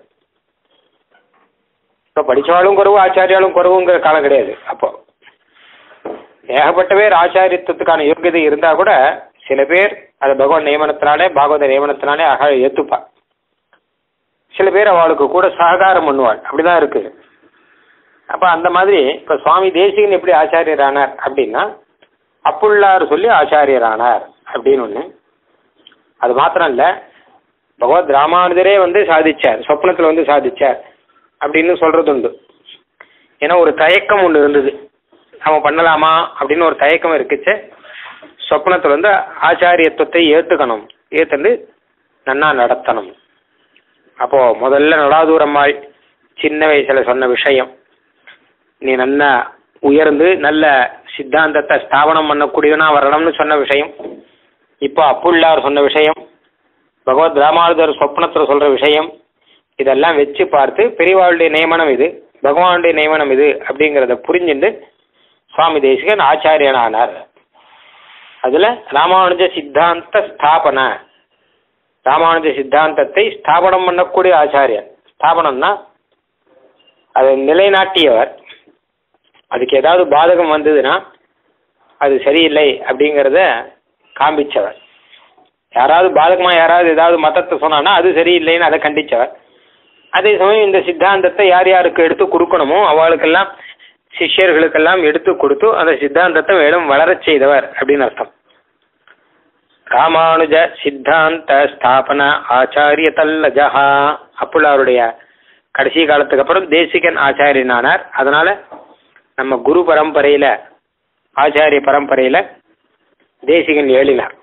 இப்போ படித்தவாளும் குறவு ஆச்சாரியாலும் குறவுங்கிற காலம் கிடையாது. அப்போ ஏகப்பட்ட பேர் ஆச்சாரியத்துவத்துக்கான யோகியதை இருந்தால் கூட சில பேர் அதை பகவான் நியமனத்தினாலே பாகவத நியமனத்தினாலே அக ஏற்றுப்பா. சில பேர் அவளுக்கு கூட சககாரம் பண்ணுவாள். அப்படிதான் இருக்கு. அப்போ அந்த மாதிரி இப்போ சுவாமி தேசிகன் எப்படி ஆச்சாரியரானார் அப்படின்னா அப்புள்ளார் சொல்லி ஆச்சாரியரானார் அப்படின்னு ஒன்று. அது மாத்திரம் இல்லை, பகவத் ராமானுஜரே வந்து சாதிச்சார், சொப்னத்தில் வந்து சாதிச்சார் அப்படின்னு சொல்கிறது உண்டு. ஏன்னா ஒரு தயக்கம் ஒன்று இருந்தது, அவன் பண்ணலாமா அப்படின்னு ஒரு தயக்கம் இருக்குச்சு. சொப்னத்தில் வந்து ஆச்சாரியத்துவத்தை ஏற்றுக்கணும், ஏற்றுண்டு நன்னா நடத்தணும். அப்போது முதல்ல நடாதூரம்மாள் சின்ன வயசில் சொன்ன விஷயம், நீ நல்லா உயர்ந்து நல்ல சித்தாந்தத்தை ஸ்தாபனம் பண்ணக்கூடியவனா வரணும்னு சொன்ன விஷயம். இப்போ அப்புள்ளார் சொன்ன விஷயம், பகவத் ராமானுஜர் சொப்னத்தில் சொல்கிற விஷயம், இதெல்லாம் வச்சு பார்த்து பெரியவாளுடைய நியமனம் இது, பகவானுடைய நியமனம் இது அப்படிங்கிறத புரிஞ்சுட்டு சுவாமி தேசிகன் ஆச்சாரியனானார். அதில் ராமானுஜ சித்தாந்த ஸ்தாபனை, ராமானுஜ சித்தாந்தத்தை ஸ்தாபனம் பண்ணக்கூடிய ஆச்சாரியர். ஸ்தாபனம்னா அதை நிலைநாட்டியவர். அதுக்கு ஏதாவது பாதகம் வந்ததுன்னா அது சரியில்லை அப்படிங்கிறத காண்பிச்சவர். யாராவது பாதகமாக யாராவது ஏதாவது மதத்தை சொன்னான்னா அது சரியில்லைன்னு அதை கண்டித்தவர். அதே சமயம் இந்த சித்தாந்தத்தை யார் யாருக்கு எடுத்து கொடுக்கணுமோ அவளுக்கெல்லாம் சிஷ்யர்களுக்கெல்லாம் எடுத்து கொடுத்து அந்த சித்தாந்தத்தை மேலும் வளரச் செய்தவர் அப்படின்னு அர்த்தம். ராமானுஜ சித்தாந்த ஸ்தாபன ஆச்சாரிய தல்லஜஹா. அப்புள்ளாருடைய கடைசி காலத்துக்கு அப்புறம் தேசிகன் ஆச்சாரியனானார். அதனால நம்ம குரு பரம்பரையில் ஆச்சாரிய பரம்பரையில் தேசிகன் ஏழினார்.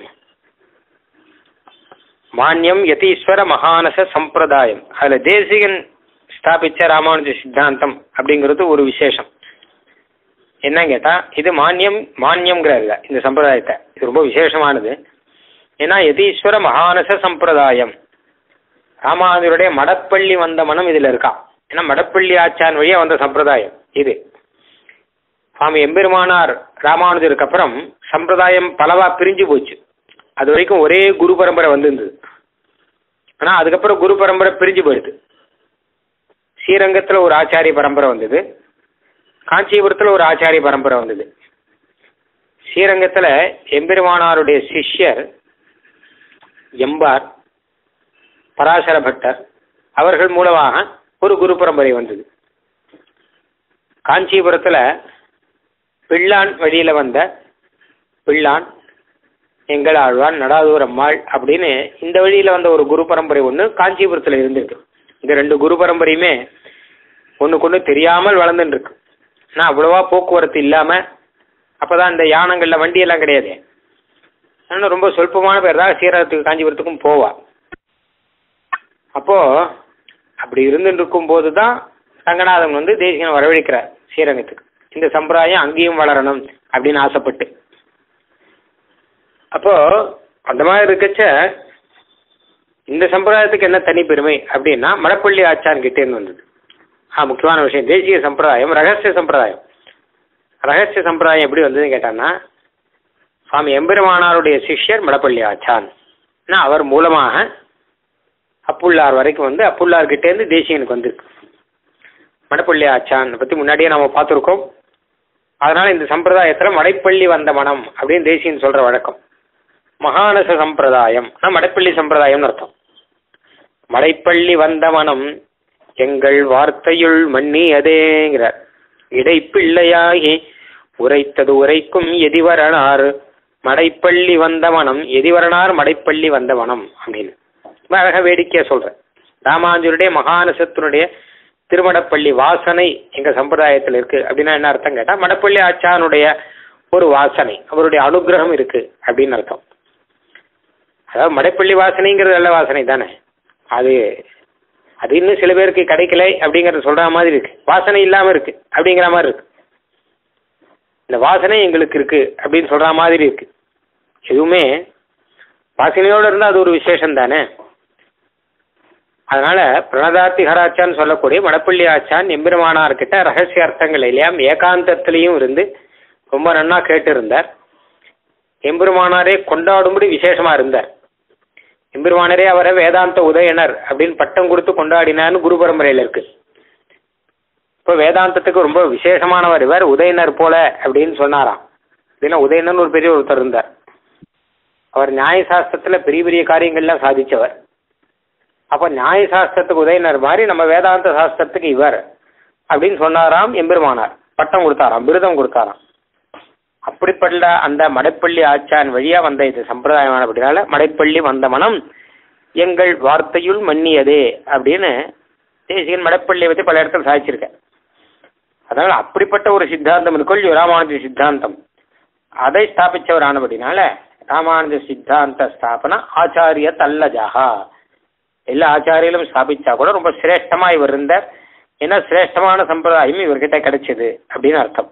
மான்யம் யதீஸ்வர மகானச சம்பிரதாயம், அதில் தேசிகன் ஸ்தாபித்த ராமானுஜ சித்தாந்தம் அப்படிங்கிறது ஒரு விசேஷம். என்ன கேட்டால் இது மான்யம் மான்யம்ங்கிறாருல இந்த சம்பிரதாயத்தை, இது ரொம்ப விசேஷமானது. ஏன்னா யதீஸ்வர மகானச சம்பிரதாயம், ராமானுஜருடைய மடப்பள்ளி வந்த மனம் இதில் இருக்கான். ஏன்னா மடப்பள்ளி ஆச்சான் வழியாக வந்த சம்பிரதாயம் இது. சுவாமி எம்பெருமானார் ராமானுஜருக்கு அப்புறம் சம்பிரதாயம் பலவா பிரிஞ்சு போச்சு. அது வரைக்கும் ஒரே குரு பரம்பரை வந்திருந்தது. ஆனால் அதுக்கப்புறம் குரு பரம்பரை பிரிஞ்சு போயிடுது. ஸ்ரீரங்கத்தில் ஒரு ஆச்சாரிய பரம்பரை வந்தது, காஞ்சிபுரத்தில் ஒரு ஆச்சாரிய பரம்பரை வந்தது. ஸ்ரீரங்கத்தில் எம்பெருமானாருடைய சிஷ்யர் எம்பார் பராசர பட்டர் அவர்கள் மூலமாக ஒரு குரு பரம்பரை வந்தது. காஞ்சிபுரத்தில் பிள்ளான் வழியில் வந்த பிள்ளான், எங்களாழ்வான், நடாதூரம்மாள் அப்படின்னு இந்த வழியில் வந்த ஒரு குரு பரம்பரை ஒன்று காஞ்சிபுரத்தில் இருந்திருக்கு. இந்த ரெண்டு குரு பரம்பரையுமே ஒன்றுக்கு ஒன்று தெரியாமல் வளர்ந்துட்டுருக்கு. ஆனால் அவ்வளோவா போக்குவரத்து இல்லாமல், அப்போ தான் இந்த யானங்களில் வண்டியெல்லாம் கிடையாது. ஆனால் ரொம்ப சொல்பமான பேர் தான் ஸ்ரீரங்கத்துக்கு காஞ்சிபுரத்துக்கும் போவா. அப்போது அப்படி இருந்துட்டு இருக்கும்போது தான் ரங்கநாதன் வந்து தேசிகன் வரவழைக்கிறார் ஸ்ரீரங்கத்துக்கு. இந்த சம்பிரதாயம் அங்கேயும் வளரணும் அப்படின்னு ஆசைப்பட்டு. அப்போது அந்த மாதிரி இருக்கச்ச இந்த சம்பிரதாயத்துக்கு என்ன தனி பெருமை அப்படின்னா மடப்பள்ளி ஆச்சான் கிட்டேருந்து வந்தது. ஆ முக்கியமான விஷயம், தேசிய சம்பிரதாயம் ரகசிய சம்பிரதாயம். ரகசிய சம்பிரதாயம் எப்படி வந்ததுன்னு கேட்டான்னா சுவாமி எம்பெருமானாருடைய சிஷ்யர் மடப்பள்ளி ஆச்சான், அவர் மூலமாக அப்புள்ளார் வரைக்கும் வந்து அப்புள்ளார்கிட்டேருந்து தேசிகனுக்கு வந்திருக்கு. மடப்பள்ளி ஆச்சான் பற்றி முன்னாடியே நம்ம பார்த்துருக்கோம். அதனால இந்த சம்பிரதாயத்தில் மடைப்பள்ளி வந்த மனம் அப்படின்னு தேசிகன் சொல்ற வழக்கம். மகானச சம்பிரதாயம் மடைப்பள்ளி சம்பிரதாயம்னு அர்த்தம். மடைப்பள்ளி வந்த மனம் எங்கள் வார்த்தையுள் மன்னியதேங்கிறார். இடைப்பிள்ளையாகி உரைத்தது உரைக்கும் எதிவரணார் மடைப்பள்ளி வந்த மனம், எதிவரணார் மடைப்பள்ளி வந்த மனம் அப்படின்னு அழக வேடிக்கையா சொல்றேன். ராமானுஜருடைய மகானசத்தினுடைய திருமடப்பள்ளி வாசனை எங்க சம்பிரதாயத்தில் இருக்கு அப்படின்னா என்ன அர்த்தம் கேட்டா, மடப்பள்ளி ஆச்சானுடைய ஒரு வாசனை, அவருடைய அனுகிரகம் இருக்கு அப்படின்னு அர்த்தம். அதாவது மடைப்பள்ளி வாசனைங்கிறது நல்ல வாசனை தானே, அது அது இன்னும் சில பேருக்கு கிடைக்கல அப்படிங்கறத சொல்ற மாதிரி இருக்கு. வாசனை இல்லாம இருக்கு அப்படிங்கிற மாதிரி இருக்கு. இந்த வாசனை எங்களுக்கு இருக்கு அப்படின்னு சொல்ற மாதிரி இருக்கு. எதுவுமே வாசனையோடு இருந்தால் அது ஒரு விசேஷம் தானே. அதனால பிரணதார்த்தி ஹராச்சான்னு சொல்லக்கூடிய மடப்பள்ளி ஆச்சான் எம்பெருமானார்கிட்ட ரகசிய அர்த்தங்கள் எல்லாம் ஏகாந்தத்திலையும் இருந்து ரொம்ப நன்னா கேட்டு இருந்தார். எம்பெருமானாரே கொண்டாடும்படி விசேஷமா இருந்தார். எம்பெருமானாரே அவரை வேதாந்த உதயனர் அப்படின்னு பட்டம் கொடுத்து கொண்டாடினார்னு குரு பரம்பரையில் இருக்கு. இப்போ வேதாந்தத்துக்கு ரொம்ப விசேஷமானவர் இவர், உதயனர் போல அப்படின்னு சொன்னாராம். இதுனா உதயனர் ஒரு பெரிய ஒருத்தர் இருந்தார். அவர் நியாயசாஸ்திரத்துல பெரிய பெரிய காரியங்கள்லாம் சாதிச்சவர். அப்ப நியாயசாஸ்திரத்துக்கு உதயனர் மாதிரி நம்ம வேதாந்த சாஸ்திரத்துக்கு இவர் அப்படின்னு சொன்னாராம். எம்பெருமானார் பட்டம் கொடுத்தாராம், விருதம் கொடுத்தாராம். அப்படிப்பட்ட அந்த மடைப்பள்ளி ஆச்சான் வழியா வந்த இது சம்பிரதாயமான அப்படினால மடைப்பள்ளி வந்த மனம் எங்கள் வார்த்தையுள் மன்னியதே அப்படின்னு தேசிகன் மடைப்பள்ளியை பற்றி பல இடத்துல சாதிச்சிருக்க. அதனால அப்படிப்பட்ட ஒரு சித்தாந்தம் இருக்குள் ராமானுஜ சித்தாந்தம், அதை ஸ்தாபிச்சவர் ஆனபடினால ராமானுஜ சித்தாந்த ஸ்தாபன ஆச்சாரிய தல்லஜாகா. எல்லா ஆச்சாரியிலும் ஸ்தாபிச்சா கூட ரொம்ப சிரேஷ்டமா இவர் இருந்தார். ஏன்னா சிரேஷ்டமான சம்பிரதாயம் இவர்கிட்ட கிடைச்சது அப்படின்னு அர்த்தம்.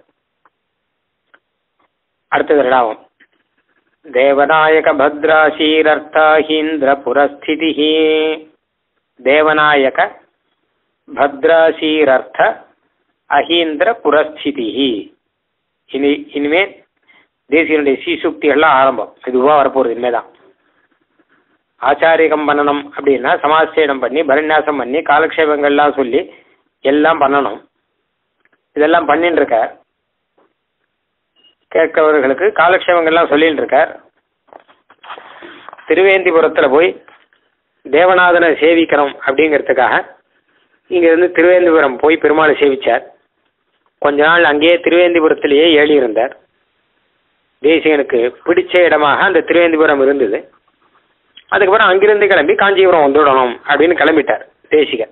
அடுத்தது ரெண்டாவும் தேவநாயக பத்ராசீரர்த்தாஹீந்திர புரஸ்திதி. தேவநாயக பத்ராசீரர்த்த அஹீந்திர புரஸ்திதி. இனி இனிமே தேசியனுடைய சீசுக்திகள்லாம் ஆரம்பம். இதுவாக வரப்போகிறது இனிமேதான். ஆச்சாரியம் பண்ணணும் அப்படின்னா சமாசேடம் பண்ணி பரிநியாசம் பண்ணி காலக்ஷேபங்கள்லாம் சொல்லி எல்லாம் பண்ணணும். இதெல்லாம் பண்ணிட்டு இருக்கார். கேட்கவர்களுக்கு காலக்ஷேபங்கள்லாம் சொல்லிட்டு இருக்கார். திருவேந்திபுரத்தில் போய் தேவநாதனை சேவிக்கிறோம் அப்படிங்கிறதுக்காக இங்கிருந்து திருவேந்திபுரம் போய் பெருமாளை சேவிச்சார். கொஞ்ச நாள் அங்கேயே திருவேந்திபுரத்திலேயே ஏழி இருந்தார். தேசிகனுக்கு பிடிச்ச இடமாக அந்த திருவேந்திபுரம் இருந்தது. அதுக்கப்புறம் அங்கிருந்து கிளம்பி காஞ்சிபுரம் வந்துடணும் அப்படின்னு கிளம்பிட்டார் தேசிகன்.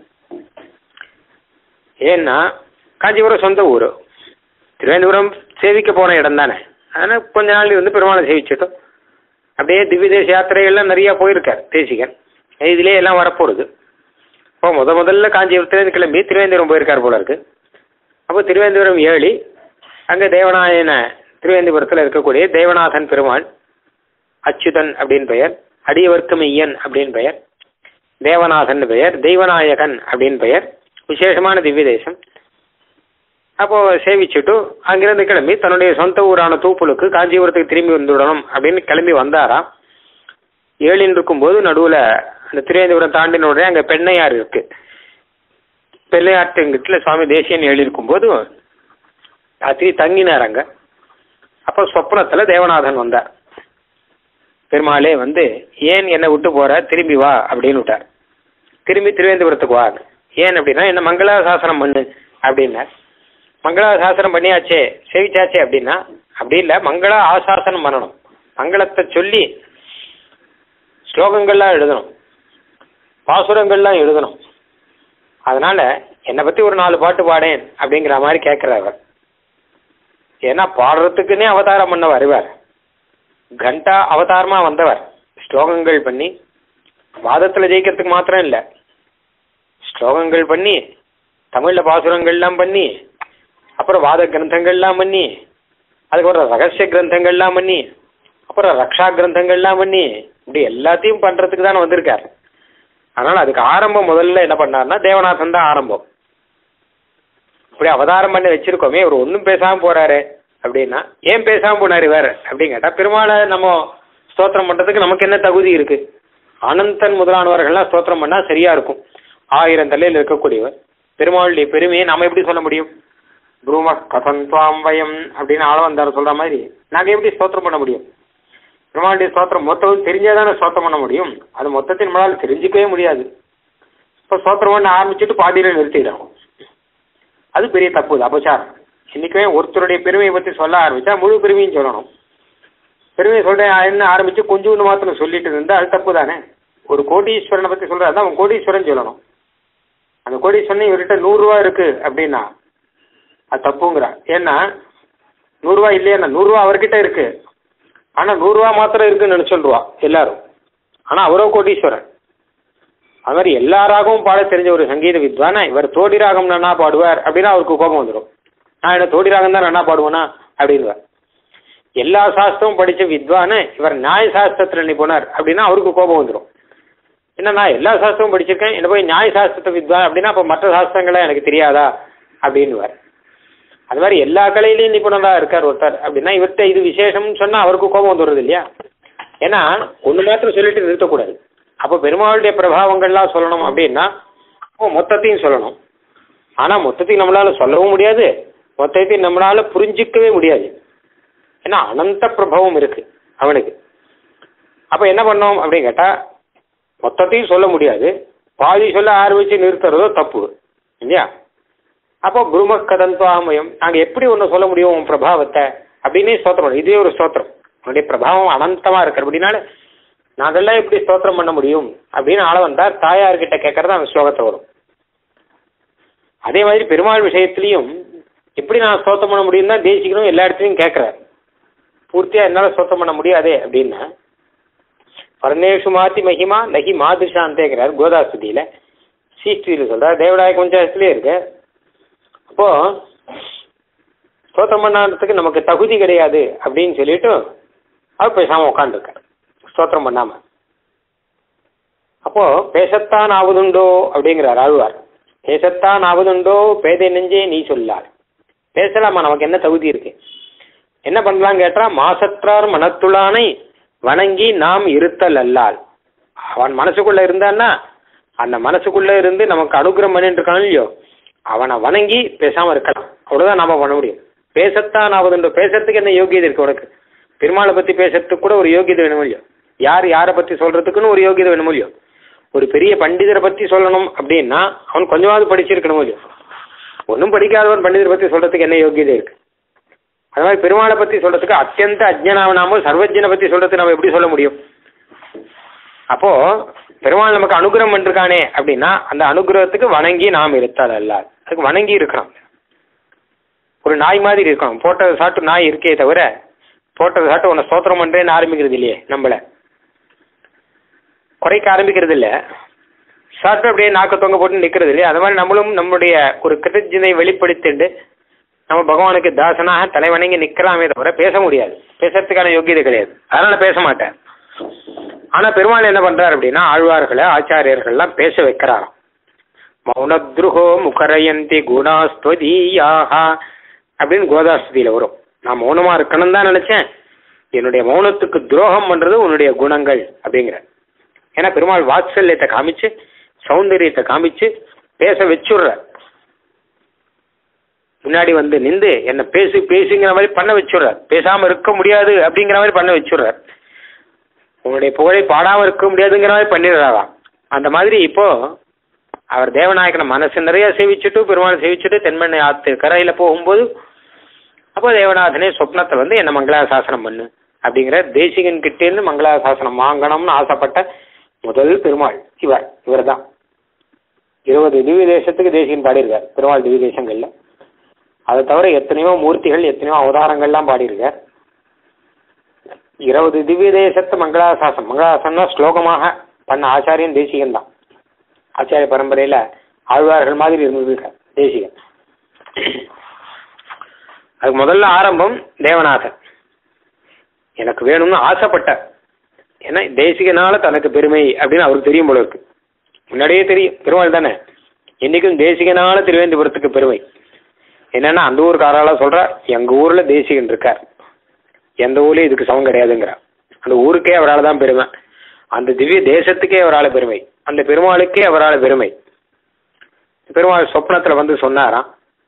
ஏன்னா காஞ்சிபுரம் சொந்த ஊர், திருவேந்திபுரம் சேவிக்க போன இடம் தானே. அதனால் கொஞ்ச நாள் இருந்து பெருமாளை சேவிச்சிட்டோம். அப்படியே திவ்ய தேச யாத்திரைகள்லாம் நிறையா போயிருக்கார் தேசிகன். இதுலேயே எல்லாம் வரப்போகுது. இப்போ முத முதல்ல காஞ்சிபுரத்துலேருந்து கிளம்பி திருவேந்திபுரம் போயிருக்கார் போல இருக்கு. அப்போ திருவேந்திபுரம் ஏழி அங்கே தேவநாயன திருவேந்திபுரத்தில் இருக்கக்கூடிய தேவநாதன் பெருமாள், அச்சுதன் அப்படின்னு பெயர், அடியவர்க்கு மெய்யன் அப்படின்னு பெயர், தேவநாதன் பெயர், தெய்வநாயகன் அப்படின்னு பெயர், விசேஷமான திவ்ய தேசம். அப்போ சேவிச்சுட்டு அங்கிருந்து கிளம்பி தன்னுடைய சொந்த ஊரான தூப்புலுக்கு காஞ்சிபுரத்துக்கு திரும்பி வந்துவிடணும் அப்படின்னு கிளம்பி வந்தாராம். ஏழின் இருக்கும்போது நடுவில் அந்த திருவேந்திபுரம் தாண்டின உடனே அங்கே பெண்ணையார் இருக்கு. பெண்ணையாற்றுங்கிட்ட சுவாமி தேசியன் ஏழி இருக்கும்போது ராத்திரி தங்கினார் அங்கே. அப்போ சொப்னத்தில் தேவநாதன் வந்தார். பெருமாளே வந்து ஏன் என்னை விட்டு போற, திரும்பி வா அப்படின்னு விட்டார். திரும்பி திருவேந்திபுரத்துக்கு வா. ஏன் அப்படின்னா என்ன மங்களாசாசனம் பண்ணு அப்படின்னார். மங்களாசாசனம் பண்ணியாச்சே சேவிச்சாச்சே அப்படின்னா அப்படி இல்லை, மங்களா ஆசாசனம் பண்ணணும். மங்களத்தை சொல்லி ஸ்லோகங்கள்லாம் எழுதணும், பாசுரங்கள்லாம் எழுதணும். அதனால என்னை பற்றி ஒரு நாலு பாட்டு பாடேன் அப்படிங்கிற மாதிரி கேட்குறவர். ஏன்னா பாடுறதுக்குன்னே அவதாரம் பண்ணவர் இவர். கண்டா அவதாரமாக வந்தவர். ஸ்லோகங்கள் பண்ணி வாதத்தில் ஜெயிக்கிறதுக்கு மாத்திரம் இல்லை, ஸ்லோகங்கள் பண்ணி தமிழில் பாசுரங்கள்லாம் பண்ணி அப்புறம் வாத கிரந்தங்கள்லாம் பண்ணி அதுக்கப்புறம் ரகசிய கிரந்தங்கள்லாம் பண்ணி அப்புறம் ரக்ஷா கிரந்தங்கள்லாம் பண்ணி இப்படி எல்லாத்தையும் பண்ணுறதுக்கு தானே வந்திருக்கார். அதனால் அதுக்கு ஆரம்பம் முதல்ல என்ன பண்ணார்னா தேவநாதன் தான் ஆரம்பம். இப்படி அவதாரம் பண்ணி வச்சிருக்கோமே இவர் ஒன்றும் பேசாமல் போகிறாரு அப்படின்னா ஏன் பேசாமல் போனார் இவர் அப்படின்னு கேட்டால், பெருமாளை நம்ம ஸ்தோத்திரம் பண்ணுறதுக்கு நமக்கு என்ன தகுதி இருக்குது அனந்தன் முதலானவர்கள்லாம் ஸ்தோத்திரம் பண்ணா சரியா இருக்கும். ஆயிரம் தலையில் இருக்கக்கூடியவர் பெருமாளுடைய பெருமையை நாம எப்படி சொல்ல முடியும்? ப்ரூம கதந்த்வாம் வயம் அப்படின்னு ஆளவந்தார் சொல்ற மாதிரி நாங்க எப்படி ஸ்தோத்திரம் பண்ண முடியும்? பெருமாளுடைய ஸ்தோத்திரம் மொத்தம் தெரிஞ்சாதானே ஸ்தோத்திரம் பண்ண முடியும். அது மொத்தத்தின் நம்மளால் தெரிஞ்சுக்கவே முடியாது. இப்போ ஸ்தோத்திரம் பண்ண ஆரம்பிச்சுட்டு பாதியில நிறுத்திடும். அது பெரிய தப்பு, அபச்சாரம். இன்னைக்குமே ஒருத்தருடைய பெருமையை பத்தி சொல்ல ஆரம்பிச்சா முழு பெருமையும் சொல்லணும். பெருமையை சொல்ற என்ன ஆரம்பிச்சு கொஞ்சம் ஒன்று மாத்திரம் சொல்லிட்டு இருந்தா அது தப்பு தானே. ஒரு கோடீஸ்வரனை பத்தி சொல்றாருன்னா அவன் கோடீஸ்வரன் சொல்லணும். அந்த கோடீஸ்வரன் இவர்கிட்ட நூறு ரூபா இருக்கு அப்படின்னா அது தப்புங்கிறா. ஏன்னா நூறு ரூபா இல்லையா, நூறு ரூபா அவர்கிட்ட இருக்கு, ஆனா நூறு ரூபா மாத்திரம் இருக்குன்னு நினைச்சுருவா எல்லாரும். ஆனா அவரோ கோடீஸ்வரன். அது மாதிரி எல்லா ராகமும் பாட தெரிஞ்ச ஒரு சங்கீத வித்வானா இவர் தோடி ராகம் நன்னா பாடுவார் அப்படின்னா அவருக்கு கோபம் வந்துடும். நான் என்ன தோடி ராகம் தான் நன்னா பாடுவேனா அப்படின்வார். எல்லா சாஸ்திரமும் படிச்ச வித்வான இவர் நியாய சாஸ்திரத்துல நிபுணர் அப்படின்னா அவருக்கு கோபம் வந்துடும். என்ன நான் எல்லா சாஸ்திரமும் படிச்சிருக்கேன், என்ன போய் நியாய சாஸ்திரத்தை வித்வான் அப்படின்னா அப்ப மற்ற சாஸ்திரங்களே எனக்கு தெரியாதா அப்படின்வார். அது மாதிரி எல்லா கலையிலையும் நிபுணரா இருக்கார் ஒருத்தர் அப்படின்னா இவர்கிட்ட இது விசேஷம்னு சொன்னா அவருக்கு கோபம் வந்துடுறது இல்லையா. ஏன்னா ஒண்ணு மாத்திரம் சொல்லிட்டு நிறுத்தக்கூடாது. அப்போ பெருமாளுடைய பிரபாவங்கள்லாம் சொல்லணும் அப்படின்னா மொத்தத்தையும் சொல்லணும். ஆனா மொத்தத்தையும் நம்மளால சொல்லவும் முடியாது, மொத்தத்தையும் நம்மளால புரிஞ்சிக்கவே முடியாது. ஏன்னா அனந்த பிரபாவம் இருக்கு அவனுக்கு. அப்ப என்ன பண்ணோம் அப்படின்னு கேட்டா மொத்தத்தையும் சொல்ல முடியாது, பாதி சொல்ல ஆரம்பிச்சு நிறுத்துறதோ தப்பு இல்லையா. அப்போ குரும கதந்த்வாமயம் நாங்க எப்படி ஒண்ணு சொல்ல முடியும் உன் பிரபாவத்தை அப்படின்னே ஸ்தோத்திரம். இதே ஒரு ஸ்தோத்திரம். உன்னுடைய பிரபாவம் அனந்தமா இருக்கு அப்படின்னால நாங்கெல்லாம் எப்படி ஸ்தோத்திரம் பண்ண முடியும் அப்படின்னு ஆள வந்தார். தாயார்கிட்ட கேட்கறது அந்த ஸ்லோகத்தை வரும். அதே மாதிரி பெருமாள் விஷயத்திலையும் எப்படி நான் ஸ்தோத்திரம் பண்ண முடியும் தான் தேசிக்கணும் எல்லா இடத்துலையும் கேட்கிறார். பூர்த்தியா என்னால ஸ்தோத்திரம் பண்ண முடியாதே அப்படின்னா பரநேஷு மாத்தி மகிமா நகி மாதிரிஷாந்தேங்கிறார் கோதாஸ்துதியில. ஸ்ரீஸ்தியில சொல்றார், தேவநாயக பஞ்சாயத்துலயே இருக்கு. அப்போ ஸ்தோத்திரம் பண்ணாததுக்கு நமக்கு தகுதி கிடையாது அப்படின்னு சொல்லிட்டு அவர் பேசாம உட்காந்துருக்கார் ஸ்தோத்திரம் பண்ணாம. அப்போ பேசத்தான் ஆவதுண்டோ அப்படிங்கிறார் ஆழ்வார். பேசத்தான் ஆவதுண்டோ பேதை நெஞ்சே நீ சொல்லார். பேசலாமா, நமக்கு என்ன தகுதி இருக்கு, என்ன பண்ணலாம் கேட்டா மாசற்றார் மனத்துளானை வணங்கி நாம் இருத்தல் அல்லால். அவன் மனசுக்குள்ள இருந்தான்னா அந்த மனசுக்குள்ள இருந்து நமக்கு அனுகிரகம் பண்ணிட்டு இருக்கான் இல்லையோ அவனை வணங்கி பேசாம இருக்கலாம். அவ்வளவுதான் நாம பண்ண முடியும். பேசத்தான் ஆவதுண்டோ, பேசுறதுக்கு என்ன யோகியதை இருக்கு உனக்கு? பெருமாளை பத்தி பேசுறதுக்கு கூட ஒரு யோகியதை வேணும் இல்லையோ, யார் யாரை பத்தி சொல்றதுக்குன்னு ஒரு யோகியதை வேணும் இல்லையோ. ஒரு பெரிய பண்டிதரை பத்தி சொல்லணும் அப்படின்னா அவன் கொஞ்சமாவது படிச்சிருக்கணும் இல்லையோ. ஒன்றும் படிக்காதவன் பண்டிதரை பத்தி சொல்றதுக்கு என்ன யோகியதை இருக்கு? அது மாதிரி பெருமாளை பத்தி சொல்றதுக்கு அத்தியந்த அஜ்ஞானாவனாமோ சர்வஜனை பத்தி சொல்றதுக்கு நம்ம எப்படி சொல்ல முடியும்? அப்போ பெருமாள் நமக்கு அனுகிரகம் பண்ணிருக்கானே அப்படின்னா அந்த அனுகிரகத்துக்கு வணங்கி நாம் இருத்தால் அல்ல, அதுக்கு வணங்கி இருக்கணும். ஒரு நாய் மாதிரி இருக்கணும். போட்டதை சாப்பிட்டு நாய் இருக்கே தவிர போட்டதை சாப்பிட்டு உன்னை ஸ்தோத்திரம் பண்றேன்னு ஆரம்பிக்கிறது இல்லையே, நம்மள குறைக்க ஆரம்பிக்கிறது இல்லை, சாப்பிட்டு அப்படியே நாக்க தொங்க போட்டு நிற்கிறது இல்லையா. அது மாதிரி நம்மளும் நம்மளுடைய ஒரு கிருத்தஜனை வெளிப்படுத்திட்டு நம்ம பகவானுக்கு தாசனாக தலைவணங்கி நிற்கலாமே தவிர பேச முடியாது. பேசுறதுக்கான யோகியதை கிடையாது, அதனால பேச மாட்டேன். ஆனா பெருமாள் என்ன பண்றாரு அப்படின்னா ஆழ்வார்களை ஆச்சாரியர்கள்லாம் பேச வைக்கிறாராம். மௌனத்ருஹோ முகரயந்தி குணாஸ்துவதீயாக அப்படின்னு கோதாஸ்துதியில வரும். நான் மௌனமா இருக்கணும் தான் நினைச்சேன், என்னுடைய மௌனத்துக்கு துரோகம் பண்றது உன்னுடைய குணங்கள் அப்படிங்கிற. ஏன்னா பெருமாள் வாத்சல்யத்தை காமிச்சு சௌந்தரியத்தை காமிச்சு பேச வச்சுடுற. முன்னாடி வந்து நின்று என்ன பேசு பேசுங்கிற மாதிரி பண்ண வச்சுடுறார். பேசாம இருக்க முடியாது அப்படிங்கிற மாதிரி பண்ண வச்சுடுறார். உங்களுடைய புகழை பாடாம இருக்க முடியாதுங்கிற மாதிரி பண்ணிடுறாராம். அந்த மாதிரி இப்போ அவர் தேவநாயகனை மனசு நிறைய சேவிச்சுட்டு பெருமாள் சேவிச்சுட்டு தென்மண்ணை ஆத்து கரையில போகும்போது அப்போ தேவநாதனே சொப்னத்தை வந்து என்ன மங்களாசாசனம் பண்ணு அப்படிங்கிற தேசிகன் கிட்டேருந்து மங்களாசாசனம் வாங்கணும்னு ஆசைப்பட்ட முதல் பெருமாள் இவர் இவர் தான். இருபது திவ்ய தேசத்துக்கு தேசிகன் பாடியிருக்கார் பெருமாள் திவ்ய தேசங்கள்ல. அதை தவிர எத்தனையோ மூர்த்திகள் எத்தனையோ அவதாரங்கள்லாம் பாடியிருக்கார். இருபது திவ்ய தேசத்து மங்களாசாசனம் மங்களாசாசனா ஸ்லோகமாக பண்ண ஆச்சாரியன் தேசிகன் தான். ஆச்சாரிய பரம்பரையில ஆழ்வார்கள் மாதிரி இருந்தது தேசிகன். அதுக்கு முதல்ல ஆரம்பம் தேவநாதன் எனக்கு வேணும்னு ஆசைப்பட்டார். ஏன்னா தேசிகனால தனக்கு பெருமை அப்படின்னு அவருக்கு தெரியும் போல இருக்கு. முன்னாடியே தெரியும், பெருமாள் தானே. என்னைக்கும் தேசிகனால திருவேந்திபுரத்துக்கு பெருமை. என்னன்னா அந்த ஊருக்காரால சொல்ற எங்க ஊர்ல தேசிகன் இருக்கார், எந்த ஊர்லயும் இதுக்கு சமம் கிடையாதுங்கிற. அந்த ஊருக்கே அவரால் தான் பெருமை. அந்த திவ்ய தேசத்துக்கே அவரால் பெருமை, அந்த பெருமாளுக்கே அவரால் பெருமை. பெருமாள் சொப்னத்துல வந்து சொன்னாராம்.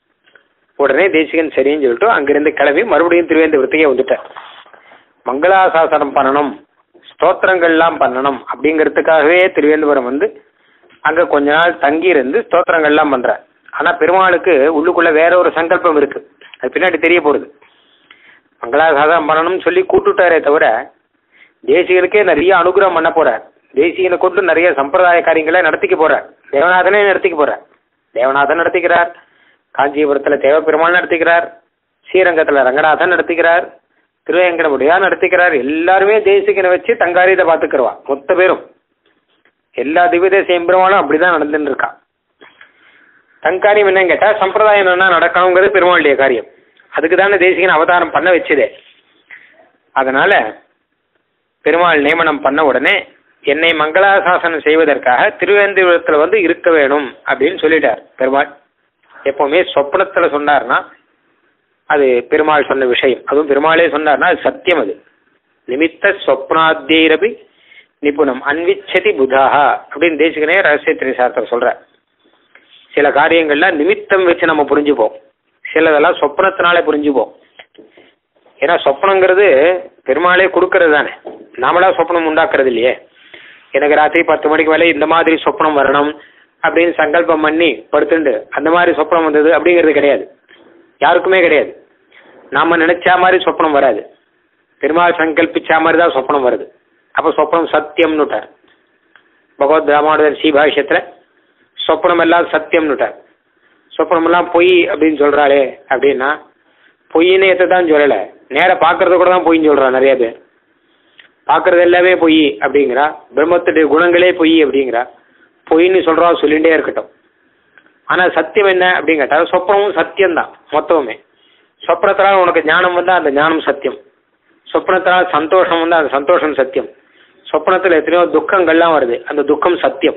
உடனே தேசிகன் சரின்னு சொல்லிட்டு அங்கிருந்து கிளம்பி மறுபடியும் திருவேந்தபுரத்துக்கே வந்துட்டார். மங்களாசாசனம் பண்ணணும், ஸ்தோத்திரங்கள்லாம் பண்ணணும் அப்படிங்கிறதுக்காகவே திருவேந்தபுரம் வந்து அங்க கொஞ்ச நாள் தங்கி இருந்து ஸ்தோத்திரங்கள்லாம் பண்ற. ஆனா பெருமாளுக்கு உள்ளுக்குள்ள வேற ஒரு சங்கல்பம் இருக்கு, அது பின்னாடி தெரிய போறது. மங்களாசாசனம் பண்ணணும்னு சொல்லி கூட்டுட்டாரே தவிர தேசிகனுக்கே நிறைய அனுகிரகம் பண்ண போறார். தேசிகனை கொண்டு நிறைய சம்பிரதாய காரியங்களை நடத்திக்க போறார். தேவநாதனே நடத்திக்க போறார். தேவநாதன் நடத்திக்கிறார், காஞ்சிபுரத்துல தேவ பெருமாள் நடத்திக்கிறார், ஸ்ரீரங்கத்துல ரங்கநாதன் நடத்திக்கிறார், திருவேங்கடமுடியார் நடத்திக்கிறார். எல்லாருமே தேசிகனை வச்சு தங்காரியத்தை பார்த்துக்கிறவா மொத்த பேரும். எல்லா திவ்யதேச எம்பெருமானும் அப்படிதான் நடந்துட்டு இருக்கா. தங்காரியம் என்னன்னு கேட்டா சம்பிரதாயம் என்ன நடக்கணுங்கிறது பெருமாளுடைய காரியம். அதுக்கு தானே தேசிகன் அவதாரம் பண்ண வச்சதே. அதனால பெருமாள் நியமனம் பண்ண உடனே என்னை மங்களாசாசனம் செய்வதற்காக திருவேந்திபுரத்துல வந்து இருக்க வேணும் அப்படின்னு சொல்லிட்டார் பெருமாள். எப்பவுமே சொப்னத்துல சொன்னார்னா அது பெருமாள் சொன்ன விஷயம், அதுவும் பெருமாளே சொன்னார்னா அது சத்தியம். அது நிமித்த சொப்னாத்தியரபி நிபுணம் அன்விச்சதி புதாஹா அப்படின்னு தேசிகனே ரகசிய திரைசாஸ்திரம் சொல்ற. சில காரியங்கள்லாம் நிமித்தம் வச்சு நம்ம புரிஞ்சுப்போம், சிலதெல்லாம் சொப்னத்தினாலே புரிஞ்சுப்போம். ஏன்னா சொப்னங்கிறது பெருமாளே கொடுக்கறது தானே, நாமளா சொப்னம் உண்டாக்குறது இல்லையே. எனக்கு ராத்திரி பத்து மணிக்கு மேலே இந்த மாதிரி சொப்னம் வரணும் அப்படின்னு சங்கல்பம் பண்ணி படுத்துண்டு அந்த மாதிரி சொப்னம் வந்தது அப்படிங்கிறது கிடையாது, யாருக்குமே கிடையாது. நாம நினைச்சா மாதிரி சொப்னம் வராது, பெருமாள் சங்கல்பிச்சா மாதிரி தான் சொப்னம் வருது. அப்போ சொப்னம் சத்தியம்னு விட்டார் பகவத் ராமானுஜர் ஸ்ரீபாஷ்யத்துல. சொப்னம் எல்லாம் சத்தியம்னு விட்டார். சொப்னம் எல்லாம் பொய் அப்படின்னு சொல்றாளே அப்படின்னா பொய்ன்னு தான் சொல்லலை, நேர பார்க்கறது கூட தான் பொய்ன்னு சொல்றான். நிறைய பேர் பார்க்கறது எல்லாமே பொய் அப்படிங்கிறா, பிரம்மத்துடைய குணங்களே பொய் அப்படிங்கிறா. பொய்ன்னு சொல்றா சொல்லிகிட்டே இருக்கட்டும். ஆனா சத்தியம் என்ன அப்படின்னு கேட்டா சொப்னமும் சத்தியம்தான் மொத்தமே. சொப்னத்தினால் உனக்கு ஞானம் வந்தா அந்த ஞானம் சத்தியம், சொப்னத்தினால் சந்தோஷம் வந்தா அந்த சந்தோஷம் சத்தியம். சொப்னத்தில் எத்தனையோ துக்கங்கள்லாம் வருது, அந்த துக்கம் சத்தியம்.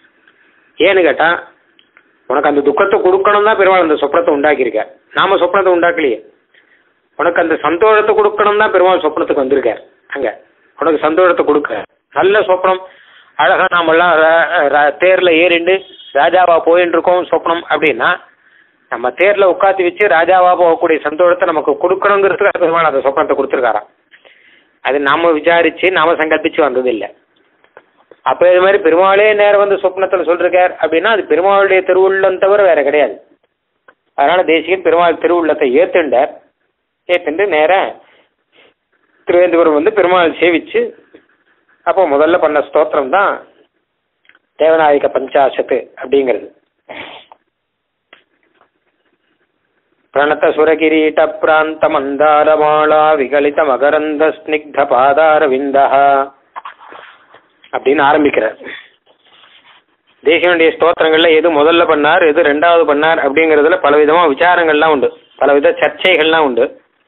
ஏன்னு கேட்டா உனக்கு அந்த துக்கத்தை கொடுக்கணும் தான் பெருமாள் அந்த சொப்னத்தை உண்டாக்கியிருக்க. நாம சொப்னத்தை உண்டாக்கலையே. உனக்கு அந்த சந்தோஷத்தை கொடுக்கணும் தான் பெருமாள் சொப்னத்துக்கு வந்திருக்கார். அங்க உனக்கு சந்தோஷத்தை கொடுக்க நல்ல சொப்னம், அழகா நாமெல்லாம் தேர்ல ஏறிண்டு ராஜாவா போயின்னு இருக்கோம் சொப்னம் அப்படின்னா நம்ம தேர்ல உட்காந்து வச்சு ராஜாவா போகக்கூடிய சந்தோஷத்தை நமக்கு கொடுக்கணுங்கிறதுக்கு பெருமாள் அந்த சொப்னத்தை கொடுத்துருக்காராம். அது நாம விசாரிச்சு நாம சங்கல்பிச்சு வந்தது இல்லை. அப்ப இது மாதிரி பெருமாளே நேரம் வந்து சொப்னத்துல சொல்றார் அப்படின்னா அது பெருமாளுடைய திருவுள்ளம் தவிர வேற கிடையாது. அதனால தேசிகன் பெருமாள் திருவுள்ளத்தை ஏத்துண்டார். ஏத்துண்டு நேர திருவேந்திபுரம் வந்து பெருமாள் சேவிச்சு அப்போ முதல்ல பண்ண ஸ்தோத்திரம் தான் தேவநாயக பஞ்சாசத்து அப்படிங்கிறது. பிரணத சுரகிரீட பிராந்த மந்தாரமாளா விகலித மகரந்த ஸ்னிக்த பாதார விந்தா அப்படின்னு ஆரம்பிக்கிறார். தேசிகனுடைய ஸ்தோத்திரங்கள்ல எது முதல்ல பண்ணார் எது ரெண்டாவது பண்ணார் அப்படிங்கிறதுல பலவிதமா விசாரங்கள்லாம் உண்டு, பலவித சர்ச்சைகள்லாம் உண்டு.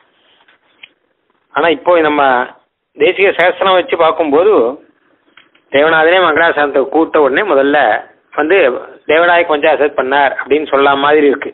ஆனா இப்போ நம்ம தேசிக சேஸ்திரம் வச்சு பார்க்கும்போது தேவநாதனே மங்களாசாசனத்தை கூட்ட உடனே முதல்ல வந்து தேவநாயக பஞ்சாசத் பண்ணார் அப்படின்னு சொல்லலாம் மாதிரி இருக்கு.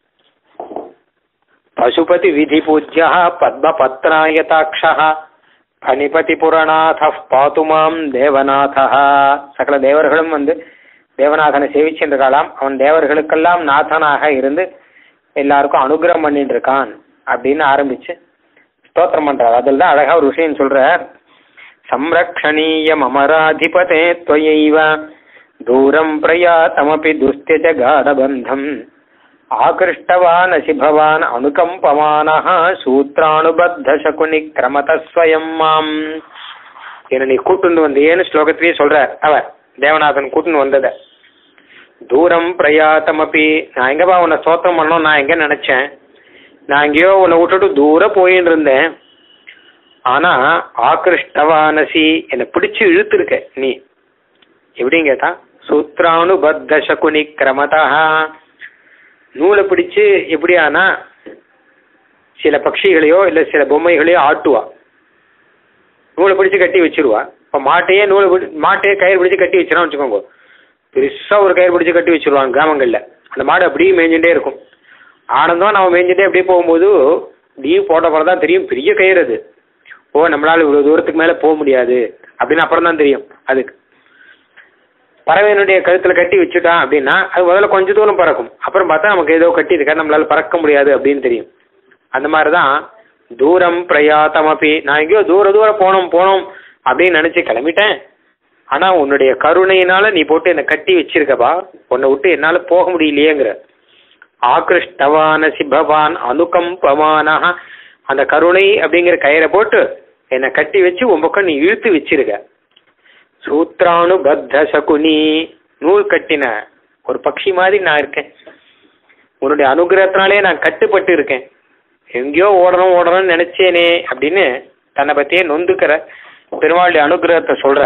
பசுபதி விதி பூஜ்யா பத்ம பத்ராயதாட்சா பனிபதி புரநாத பாத்துமாம் தேவநாதா. சகல தேவர்களும் வந்து தேவநாதனை சேவிச்சுருக்காளாம். அவன் தேவர்களுக்கெல்லாம் நாதனாக இருந்து எல்லாருக்கும் அனுகிரகம் பண்ணிட்டு இருக்கான் அப்படின்னு ஆரம்பிச்சு ஸ்தோத்திரம் பண்றார். அதில் தான் அழகா ஒரு விஷயம் சொல்றார். சம்ரக்ஷணீயம் அமராதிபதே த்வயைவ தூரம் பிரயாதமபி துஸ்திய காடபந்தம் ஆகிருஷ்டவான் அசிபவான் அனுகம்பமானஹ சூத்ரானுபத்த சகுனி கிரமதஸ்வயம் மாம். என்ன நீ கூட்டுன்னு வந்தேன்னு ஸ்லோகத்திலேயே சொல்றார் அவர். தேவநாதன் கூட்டுன்னு வந்தத தூரம் பிரயாத்தமப்பி நான் எங்கப்பா உன்னை ஸ்தோத்திரம் பண்ணணும் நான் எங்க நினைச்சேன், நான் எங்கேயோ உன்னை விட்டுட்டு தூரம் போயின்னு இருந்தேன். ஆனா ஆகிருஷ்டவானசி என்னை பிடிச்சு இழுத்துருக்க நீ. எப்படின்னு கேட்டா சூத்ரானுபத்த சகுனி கிரமதா நூலை பிடிச்சு எப்படியானா சில பட்சிகளையோ இல்லை சில பொம்மைகளையோ ஆட்டுவா, நூலை பிடிச்சு கட்டி வச்சிருவா. இப்போ மாட்டையே நூலை பிடி மாட்டையே கயிறு பிடிச்சி கட்டி வச்சிடறான்னு வச்சுக்கோங்க, பெருசாக ஒரு கயிறு பிடிச்சி கட்டி வச்சிருவாங்க கிராமங்களில். அந்த மாடு அப்படியே மேய்ஞ்சுட்டே இருக்கும். ஆனந்தம் நம்ம மேய்ஞ்சுட்டே அப்படியே போகும்போது லீவ் போட்ட போல தான் தெரியும் பெரிய கயிறு அது. ஓ நம்மளால இவ்வளவு தூரத்துக்கு மேல போக முடியாது அப்படின்னு அப்புறம் தான் தெரியும். அதுக்கு பறவையினுடைய கழுத்துல கட்டி வச்சுட்டான் அப்படின்னா அது முதல்ல கொஞ்ச தூரம் பறக்கும், அப்புறம் பார்த்தா நமக்கு ஏதோ கட்டி இருக்கா நம்மளால பறக்க முடியாது அப்படின்னு தெரியும். அந்த மாதிரிதான் தூரம் பிரயாத்தம் அப்படி நான் எங்கேயோ தூர தூரம் போனோம் போனோம் அப்படின்னு நினைச்சு கிளம்பிட்டேன். ஆனா உன்னுடைய கருணையினால நீ போட்டு என்னை கட்டி வச்சிருக்கப்பா, உன்னை விட்டு என்னால போக முடியலையேங்கிற. ஆகிருஷ்டவான சிபவான் அனுகம்பமானா, அந்த கருணை அப்படிங்கிற கயிறை போட்டு என்னை கட்டி வச்சு உன் பக்கம் நீ இழுத்து வச்சிருக்க. சூத்ரானு பத்த சகுனி, நூல் கட்டின ஒரு பட்சி மாதிரி நான் இருக்கேன். உன்னுடைய அனுகிரகத்தினாலே நான் கட்டுப்பட்டு இருக்கேன். எங்கேயோ ஓடணும் ஓடணும்னு நினைச்சேனே அப்படின்னு தன்னை பத்தியே நொந்துக்கிற பெருமாளுடைய அனுகிரகத்தை சொல்ற.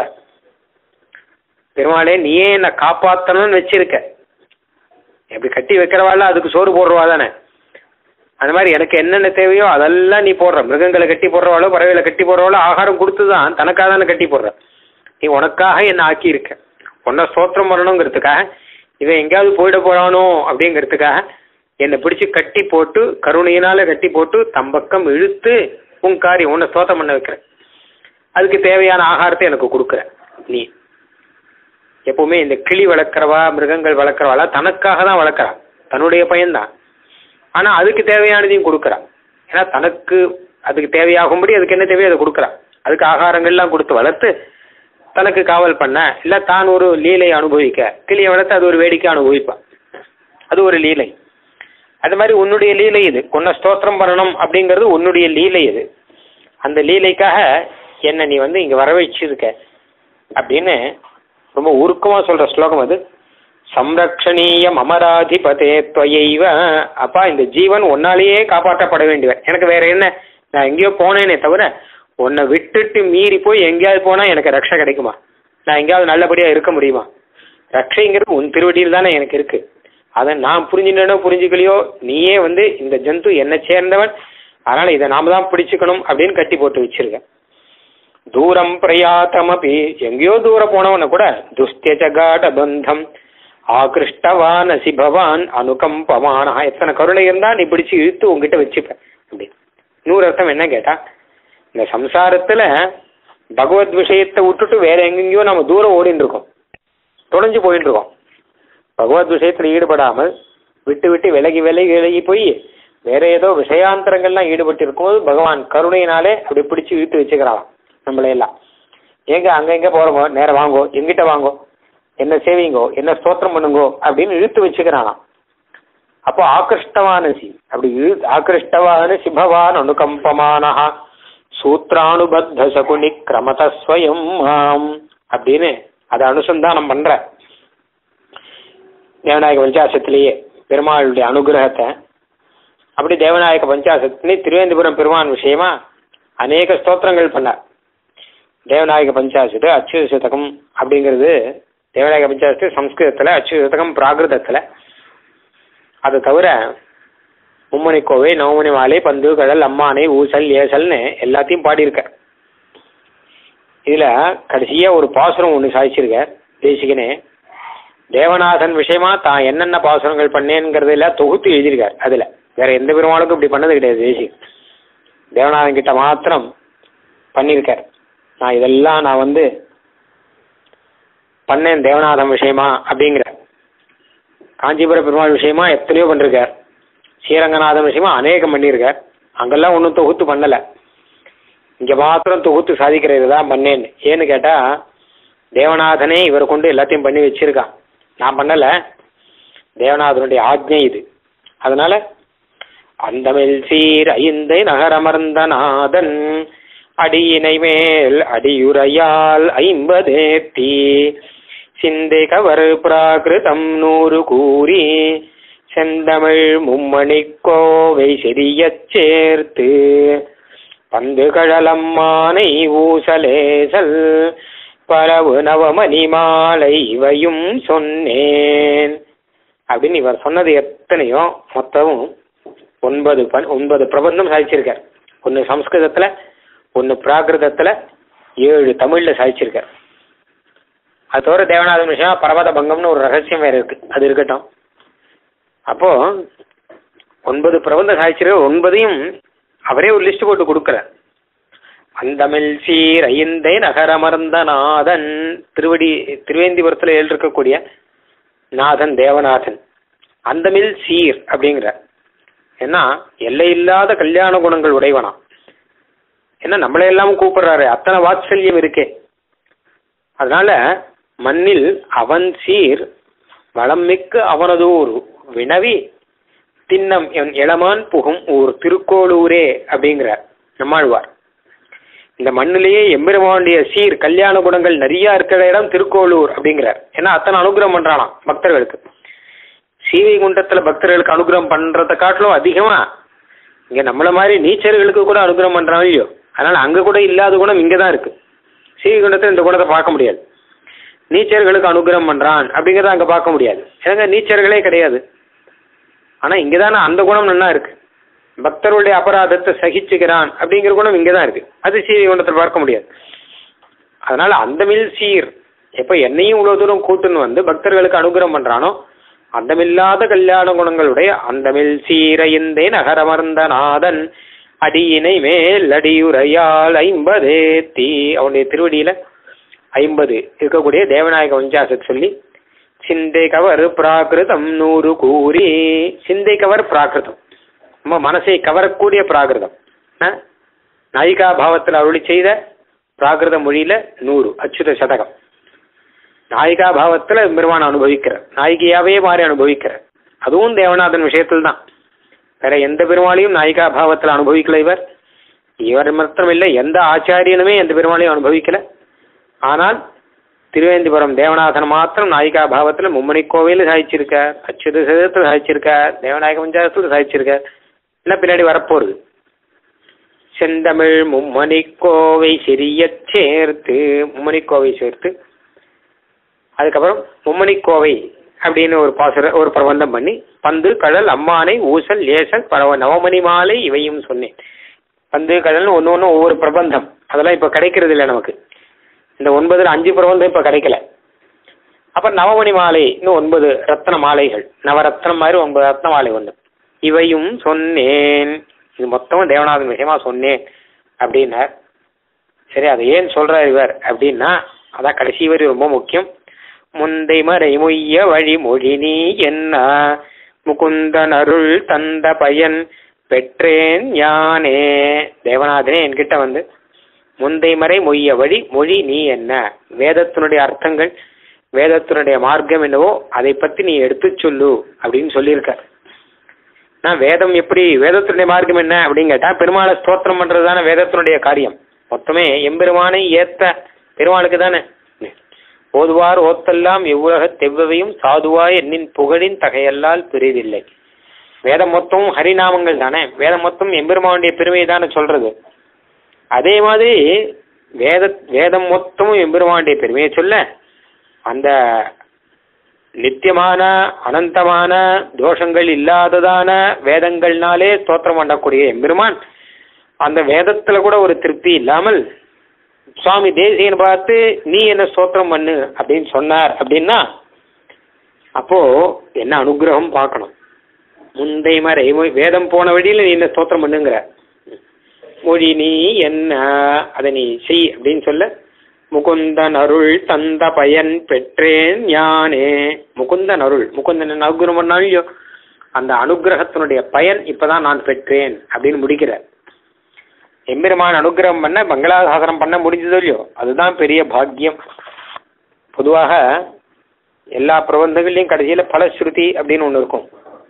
பெருமாளே நீயே என்னை காப்பாற்றணும்னு வச்சிருக்க. எப்படி கட்டி வைக்கிறவாள் அதுக்கு சோறு போடுறவா தானே, அந்த மாதிரி எனக்கு என்னென்ன தேவையோ அதெல்லாம் நீ போடுற. மிருகங்களை கட்டி போடுறவாளோ பறவைகளை கட்டி போடுறவாளோ ஆகாரம் கொடுத்துதான் தனக்காக தானே கட்டி போடுற. நீ உனக்காக என்னை ஆக்கியிருக்க. உன்னை ஸ்தோத்திரம் பண்ணணுங்கிறதுக்காக, இவன் எங்கேயாவது போயிட போறானோ அப்படிங்கிறதுக்காக என்னை பிடிச்சி கட்டி போட்டு கருணையினால கட்டி போட்டு தம்பக்கம் இழுத்து உன் காரியம் உன்னை ஸ்தோத்திரம் பண்ண வைக்கிற. அதுக்கு தேவையான ஆகாரத்தை எனக்கு கொடுக்குற. நீ எப்பவுமே இந்த கிளி வளர்க்குறவா மிருகங்கள் வளர்க்குறவாளா தனக்காக தான் வளர்க்குறா, தன்னுடைய பையன்தான். ஆனா அதுக்கு தேவையானதையும் கொடுக்குறா. ஏன்னா தனக்கு அதுக்கு தேவையாகும்படி அதுக்கு என்ன தேவையோ அதை கொடுக்குறா. அதுக்கு ஆகாரங்கள்லாம் கொடுத்து வளர்த்து தனக்கு காவல் பண்ண, இல்லை தான் ஒரு லீலை அனுபவிக்க. கிளியை வளர்த்து அது ஒரு வேடிக்கை அனுபவிப்பான், அது ஒரு லீலை. அது மாதிரி உன்னுடைய லீலை இது. உன்னை ஸ்தோத்திரம் பண்ணணும் அப்படிங்கிறது உன்னுடைய லீலை இது. அந்த லீலைக்காக என்ன நீ வந்து இங்க வர வச்சிருக்க அப்படின்னு ரொம்ப உருக்கமா சொல்ற ஸ்லோகம் அது. சம்ரக்ஷணீயம் அமராதிபதே துவயைவ. அப்பா இந்த ஜீவன் உன்னாலேயே காப்பாற்றப்பட வேண்டியவன். எனக்கு வேற என்ன, நான் எங்கேயோ போனேனே தவிர உன்னை விட்டுட்டு மீறி போய் எங்கேயாவது போனா எனக்கு ரக்ஷை கிடைக்குமா? நான் எங்கேயாவது நல்லபடியா இருக்க முடியுமா? ரக்ஷைங்கிறது உன் திருவடியில் தானே எனக்கு இருக்கு. அதை நான் புரிஞ்சுட்டேனோ புரிஞ்சுக்கலையோ நீயே வந்து இந்த ஜந்து என்னை சேர்ந்தவன், அதனால இதை நாம தான் பிடிச்சுக்கணும் அப்படின்னு கட்டி போட்டு வச்சிருக்க. தூரம் பிரயாத்தம் அப்படி எங்கேயோ தூரம் போனவன கூட துஸ்தியஜகாட பந்தம் ஆகிருஷ்டவான் அசிபவான் அனுகம்பமானா, எத்தனை கருணை இருந்தா நீ பிடிச்சு இழுத்து உங்ககிட்ட வச்சுப்ப அப்படி. நூறு அர்த்தம் என்ன கேட்டா, இந்த சம்சாரத்துல பகவத் விஷயத்தை விட்டுட்டு வேற எங்கெங்கயோ நம்ம தூரம் ஓடின்னு இருக்கோம், தொலைஞ்சு போயிட்டு இருக்கோம். பகவத் விஷயத்துல ஈடுபடாமல் விட்டு விட்டு விலகி விலகி விலகி போய் வேற ஏதோ விஷயாந்தரங்கள்லாம் ஈடுபட்டு இருக்கும்போது பகவான் கருணையினாலே அப்படி பிடிச்சு இழுத்து வச்சுக்கிறான் நம்மளையெல்லாம். எங்க அங்க எங்க போறோமோ நேரம் வாங்கோ, எங்கிட்ட வாங்கோ, என்ன சேவிங்கோ, என்ன ஸ்தோத்திரம் பண்ணுங்கோ அப்படின்னு இழுத்து வச்சுக்கிறானா. அப்போ ஆகிருஷ்டவான சி அப்படி ஆகிருஷ்டவான சிபவான் அனுகம்பமானா சூத்ரானுபத்த சகுனி கிரமதஸ்வயம் மாம் அப்படின்னு அதை அனுசந்தானம் பண்ற. தேவநாயக பஞ்சாசத்திலேயே பெருமாளுடைய அனுகிரகத்தை அப்படி தேவநாயக பஞ்சாசத்திலே திருவேந்திபுரம் பெருமான் விஷயமா அநேக ஸ்தோத்திரங்கள் பண்ணார். தேவநாயக பஞ்சாசத்து அச்சுத சதகம் அப்படிங்கிறது தேவநாயக பஞ்சாசத்து சம்ஸ்கிருதத்துல, அச்சுத சதகம் பிராகிருதத்துல. அதை தவிர மும்மணி கோவை நவமணி மாலை பந்து கடல் அம்மானை ஊசல் ஏசல்னு எல்லாத்தையும் பாடியிருக்க. இதுல கடைசியா ஒரு பாசுரம் ஒண்ணு சாதிச்சிருக்க தேசிகனே. தேவநாதன் விஷயமா தான் என்னென்ன பாசுரங்கள் பண்ணேங்கிறதுல தொகுத்து எழுதியிருக்கார். அதுல வேற எந்த பெருமாளுக்கும் இப்படி பண்ணது கிடையாது. தேசிகன் தேவநாதன் கிட்ட மாத்திரம் பண்ணியிருக்கார். நான் இதெல்லாம் நான் வந்து பண்ணேன் தேவநாதன் விஷயமா அப்படிங்கிற. காஞ்சிபுர பெருமாள் விஷயமா எத்தனையோ பண்ணிருக்கார். ஸ்ரீரங்கநாதன் விஷயமா அநேகம் பண்ணியிருக்கார். அங்கெல்லாம் ஒன்றும் தொகுத்து பண்ணல. இங்க மாத்திரம் தொகுத்து சாதிக்கிறது தான் பண்ணேன்னு. ஏன்னு கேட்டா தேவநாதனே இவரை கொண்டு எல்லாத்தையும் பண்ணி வச்சிருக்கான், நான் பண்ணல. தேவநாதனுடைய ஆக்ஞை இது. அதனால அந்தமில் சீர் ஐந்தை நகரமர்ந்த நாதன் அடியினை மேல் அடியுரையால் ஐம்பதேத்தி சிந்தை கவர் பிராகிருதம் நூறு கூறி செந்தமிழ் மும்மணி கோவை செறியச் சேர்த்து பந்து கழலம்மானை ஊசலேசல் பரவு நவமணி மாலை இவையும் சொன்னேன் அப்படின்னு இவர் சொன்னது எத்தனையோ மொத்தமும் ஒன்பது பன் ஒன்பது பிரபந்தம் சாதிச்சிருக்கார். ஒன்று சம்ஸ்கிருதத்துல, ஒன்று பிராகிருதத்துல, ஏழு தமிழ்ல சாதிச்சிருக்கார். அது தவிர தேவநாதன் விஷயம் பரவத பங்கம்னு ஒரு ரகசியம் வேற இருக்கு, அது இருக்கட்டும். அப்போ ஒன்பது பிரபந்தம் சாதிச்சிருக்க, ஒன்பதையும் அவரே ஒரு லிஸ்ட் போட்டு கொடுக்குறார். அந்தமிழ் சீர் ஐந்தை நகரமர்ந்த நாதன் திருவடி திருவேந்திபுரத்தில் எழுதிருக்கக்கூடிய நாதன் தேவநாதன் அந்தமிழ் சீர் அப்படிங்கிற. ஏன்னா எல்லை இல்லாத கல்யாண குணங்கள் உடையவனா. ஏன்னா நம்மளை எல்லாம் கூப்பிடுறாரு, அத்தனை வாத்சல்யம் இருக்கே. அதனால மண்ணில் அவன் சீர் வளம் மிக்க அவனதூர் வினவி திண்ணம் என் இளமான் புகும் ஊர் திருக்கோளூரே அப்படிங்கிற நம்மாழ்வார். இந்த மண்ணிலேயே எம்பெருமானுடைய சீர் கல்யாண குணங்கள் நிறைய இருக்கிற இடம் திருக்கோளூர் அப்படிங்கிறார். ஏன்னா அத்தனை அனுகிரகம் பண்றானாம் பக்தர்களுக்கு. சீவை குண்டத்துல பக்தர்களுக்கு அனுகிரகம் பண்றதை காட்டிலும் அதிகமா இங்க நம்மள மாதிரி நீச்சர்களுக்கு கூட அனுகிரகம் பண்றான் இல்லையோ. அதனால அங்க கூட இல்லாத குணம் இங்கதான் இருக்கு. சீவை குண்டத்துல இந்த குணத்தை பார்க்க முடியாது. நீச்சர்களுக்கு அனுகிரகம் பண்றான் அப்படிங்கிறத அங்க பார்க்க முடியாது. ஏன்னா நீச்சர்களே கிடையாது. ஆனா இங்கதானே அந்த குணம் நல்லா இருக்கு. பக்தருடைய அபராதத்தை சகிச்சுக்கிறான் அப்படிங்கிற குணம் இங்கதான் இருக்கு. அது சீவை குண்டத்தில் பார்க்க முடியாது. அதனால அந்தமில் சீர் எப்ப என்னையும் இவ்வளவு தூரம் கூட்டுன்னு வந்து பக்தர்களுக்கு அனுகிரகம் பண்றானோ அந்தமில்லாத கல்யாண குணங்களுடைய அந்தமில் சீரையந்தே நகரமர்ந்த நாதன் அடியினை மேல் அடியுரையால் ஐம்பதே தீ அவனுடைய திருவடியில ஐம்பது இருக்கக்கூடிய தேவநாயக வஞ்சாசத்தை சொல்லி சிந்தை கவர் பிராகிருதம் நூறு கூறி. சிந்தை கவர் பிராகிருதம் நம்ம மனசை கவரக்கூடிய பிராகிருதம். நாயிகா பாவத்தில் அருளி செய்த பிராகிருத மொழியில நூறு அச்சுத சதகம். நாயிகா பாவத்துல பெருமான் அனுபவிக்கிற நாயிகையாவே மாறி அனுபவிக்கிற அதுவும் தேவநாதன் விஷயத்தில் தான். வேற எந்த பெருமாளையும் நாயிகா பாவத்தில் அனுபவிக்கல இவர். இவர் மாத்திரம் இல்லை, எந்த ஆச்சாரியனுமே எந்த பெருமாளையும் அனுபவிக்கல. ஆனால் திருவேந்திபுரம் தேவநாதன் மாத்திரம் நாயிகா பாவத்துல மும்மணி கோவையில் சாதிச்சிருக்கார், அச்சுத சதகத்தில் சாதிச்சிருக்கார், தேவநாயக பஞ்சாயத்தில் சாதிச்சிருக்கார். எல்லாம் பின்னாடி வரப்போறது. செந்தமிழ் மும்மணி கோவை சிறிய சேர்த்து மும்மணி கோவை சேர்த்து அதுக்கப்புறம் மும்மணி கோவை அப்படின்னு ஒரு பாசுர ஒரு பிரபந்தம் பண்ணி பந்து கடல் அம்மானை ஊசல் ஏசல் பரவ நவமணி மாலை இவையும் சொன்னேன். பந்து கடல்னு ஒன்று ஒன்று ஒவ்வொரு பிரபந்தம். அதெல்லாம் இப்போ கிடைக்கிறது இல்லை நமக்கு. இந்த ஒன்பதுல அஞ்சு பிரபந்தம் இப்போ கிடைக்கல. அப்புறம் நவமணி மாலை இன்னும் ஒன்பது ரத்ன மாலைகள், நவரத்னம் மாதிரி ஒன்பது ரத்ன மாலை ஒன்று. இவையும் சொன்னேன். இது மொத்தமும் தேவநாதன் விஷயமா சொன்னேன் அப்படின்னார். சரி, அதை ஏன் சொல்றார் இவர் அப்படின்னா அதான் கடைசி வரி ரொம்ப முக்கியம். முந்தை மறை மொய்ய வழி மொழி நீ என்ன முகுந்தன் அருள் தந்த பயன் பெற்றேன் யானே. தேவநாதனே என்கிட்ட வந்து முந்தை மறை மொய்ய வழி மொழி நீ என்ன, வேதத்தினுடைய அர்த்தங்கள் வேதத்தினுடைய மார்க்கம் என்னவோ அதை பத்தி நீ எடுத்து சொல்லு அப்படின்னு சொல்லியிருக்க. நான் வேதம் எப்படி வேதத்தினுடைய மார்க்கம் என்ன அப்படின்னு கேட்டா பெருமாளை ஸ்தோத்திரம் பண்றது தானே வேதத்தினுடைய காரியம். மொத்தமே எம்பெருமானை ஏத்த பெருமாளுக்கு தானே. ஓதுவார் ஓத்தெல்லாம் எவ்வுலக தெவ்வவையும் சாதுவாய் என்னின் புகழின் தகையல்லால் பெரிதில்லை. வேதம் மொத்தமும் ஹரிநாமங்கள் தானே. வேதம் மொத்தம் எம்பெருமானுடைய பெருமையை தானே சொல்றது. அதே மாதிரி வேத வேதம் மொத்தமும் எம்பெருமானுடைய பெருமையை சொல்ல அந்த நித்தியமான அனந்தமான தோஷங்கள் இல்லாததான வேதங்கள்னாலே ஸ்தோத்திரம் பண்ணக்கூடிய எம்பெருமான் அந்த வேதத்துல கூட ஒரு திருப்தி இல்லாமல் சுவாமி தேசியனை பார்த்து நீ என்ன ஸ்தோத்திரம் பண்ணு அப்படின்னு சொன்னார் அப்படின்னா அப்போ என்ன அனுகிரகம் பார்க்கணும். முந்தை மறை வேதம் போன வழியில் நீ என்ன ஸ்தோத்திரம் பண்ணுங்கிற மொழி நீ என்ன அதை நீ செய் அப்படின்னு சொல்ல முகுந்தன் அருள் தந்த பயன் பெற்றேன் யானே. முகுந்தன் அருள் முகுந்தன் அனுகிரகம் பண்ணாலும் அந்த அனுகிரகத்தினுடைய பயன் இப்பதான் நான் பெற்றேன் அப்படின்னு முடிக்கிற. எம்பெருமான் அனுகிரகம் பண்ண மங்களாசாசனம் பண்ண முடிஞ்சதோ இல்லையோ அதுதான் பெரிய பாக்கியம். பொதுவாக எல்லா பிரபந்தங்கள்லையும் கடைசியில பலஸ்ருதி அப்படின்னு ஒன்று இருக்கும்.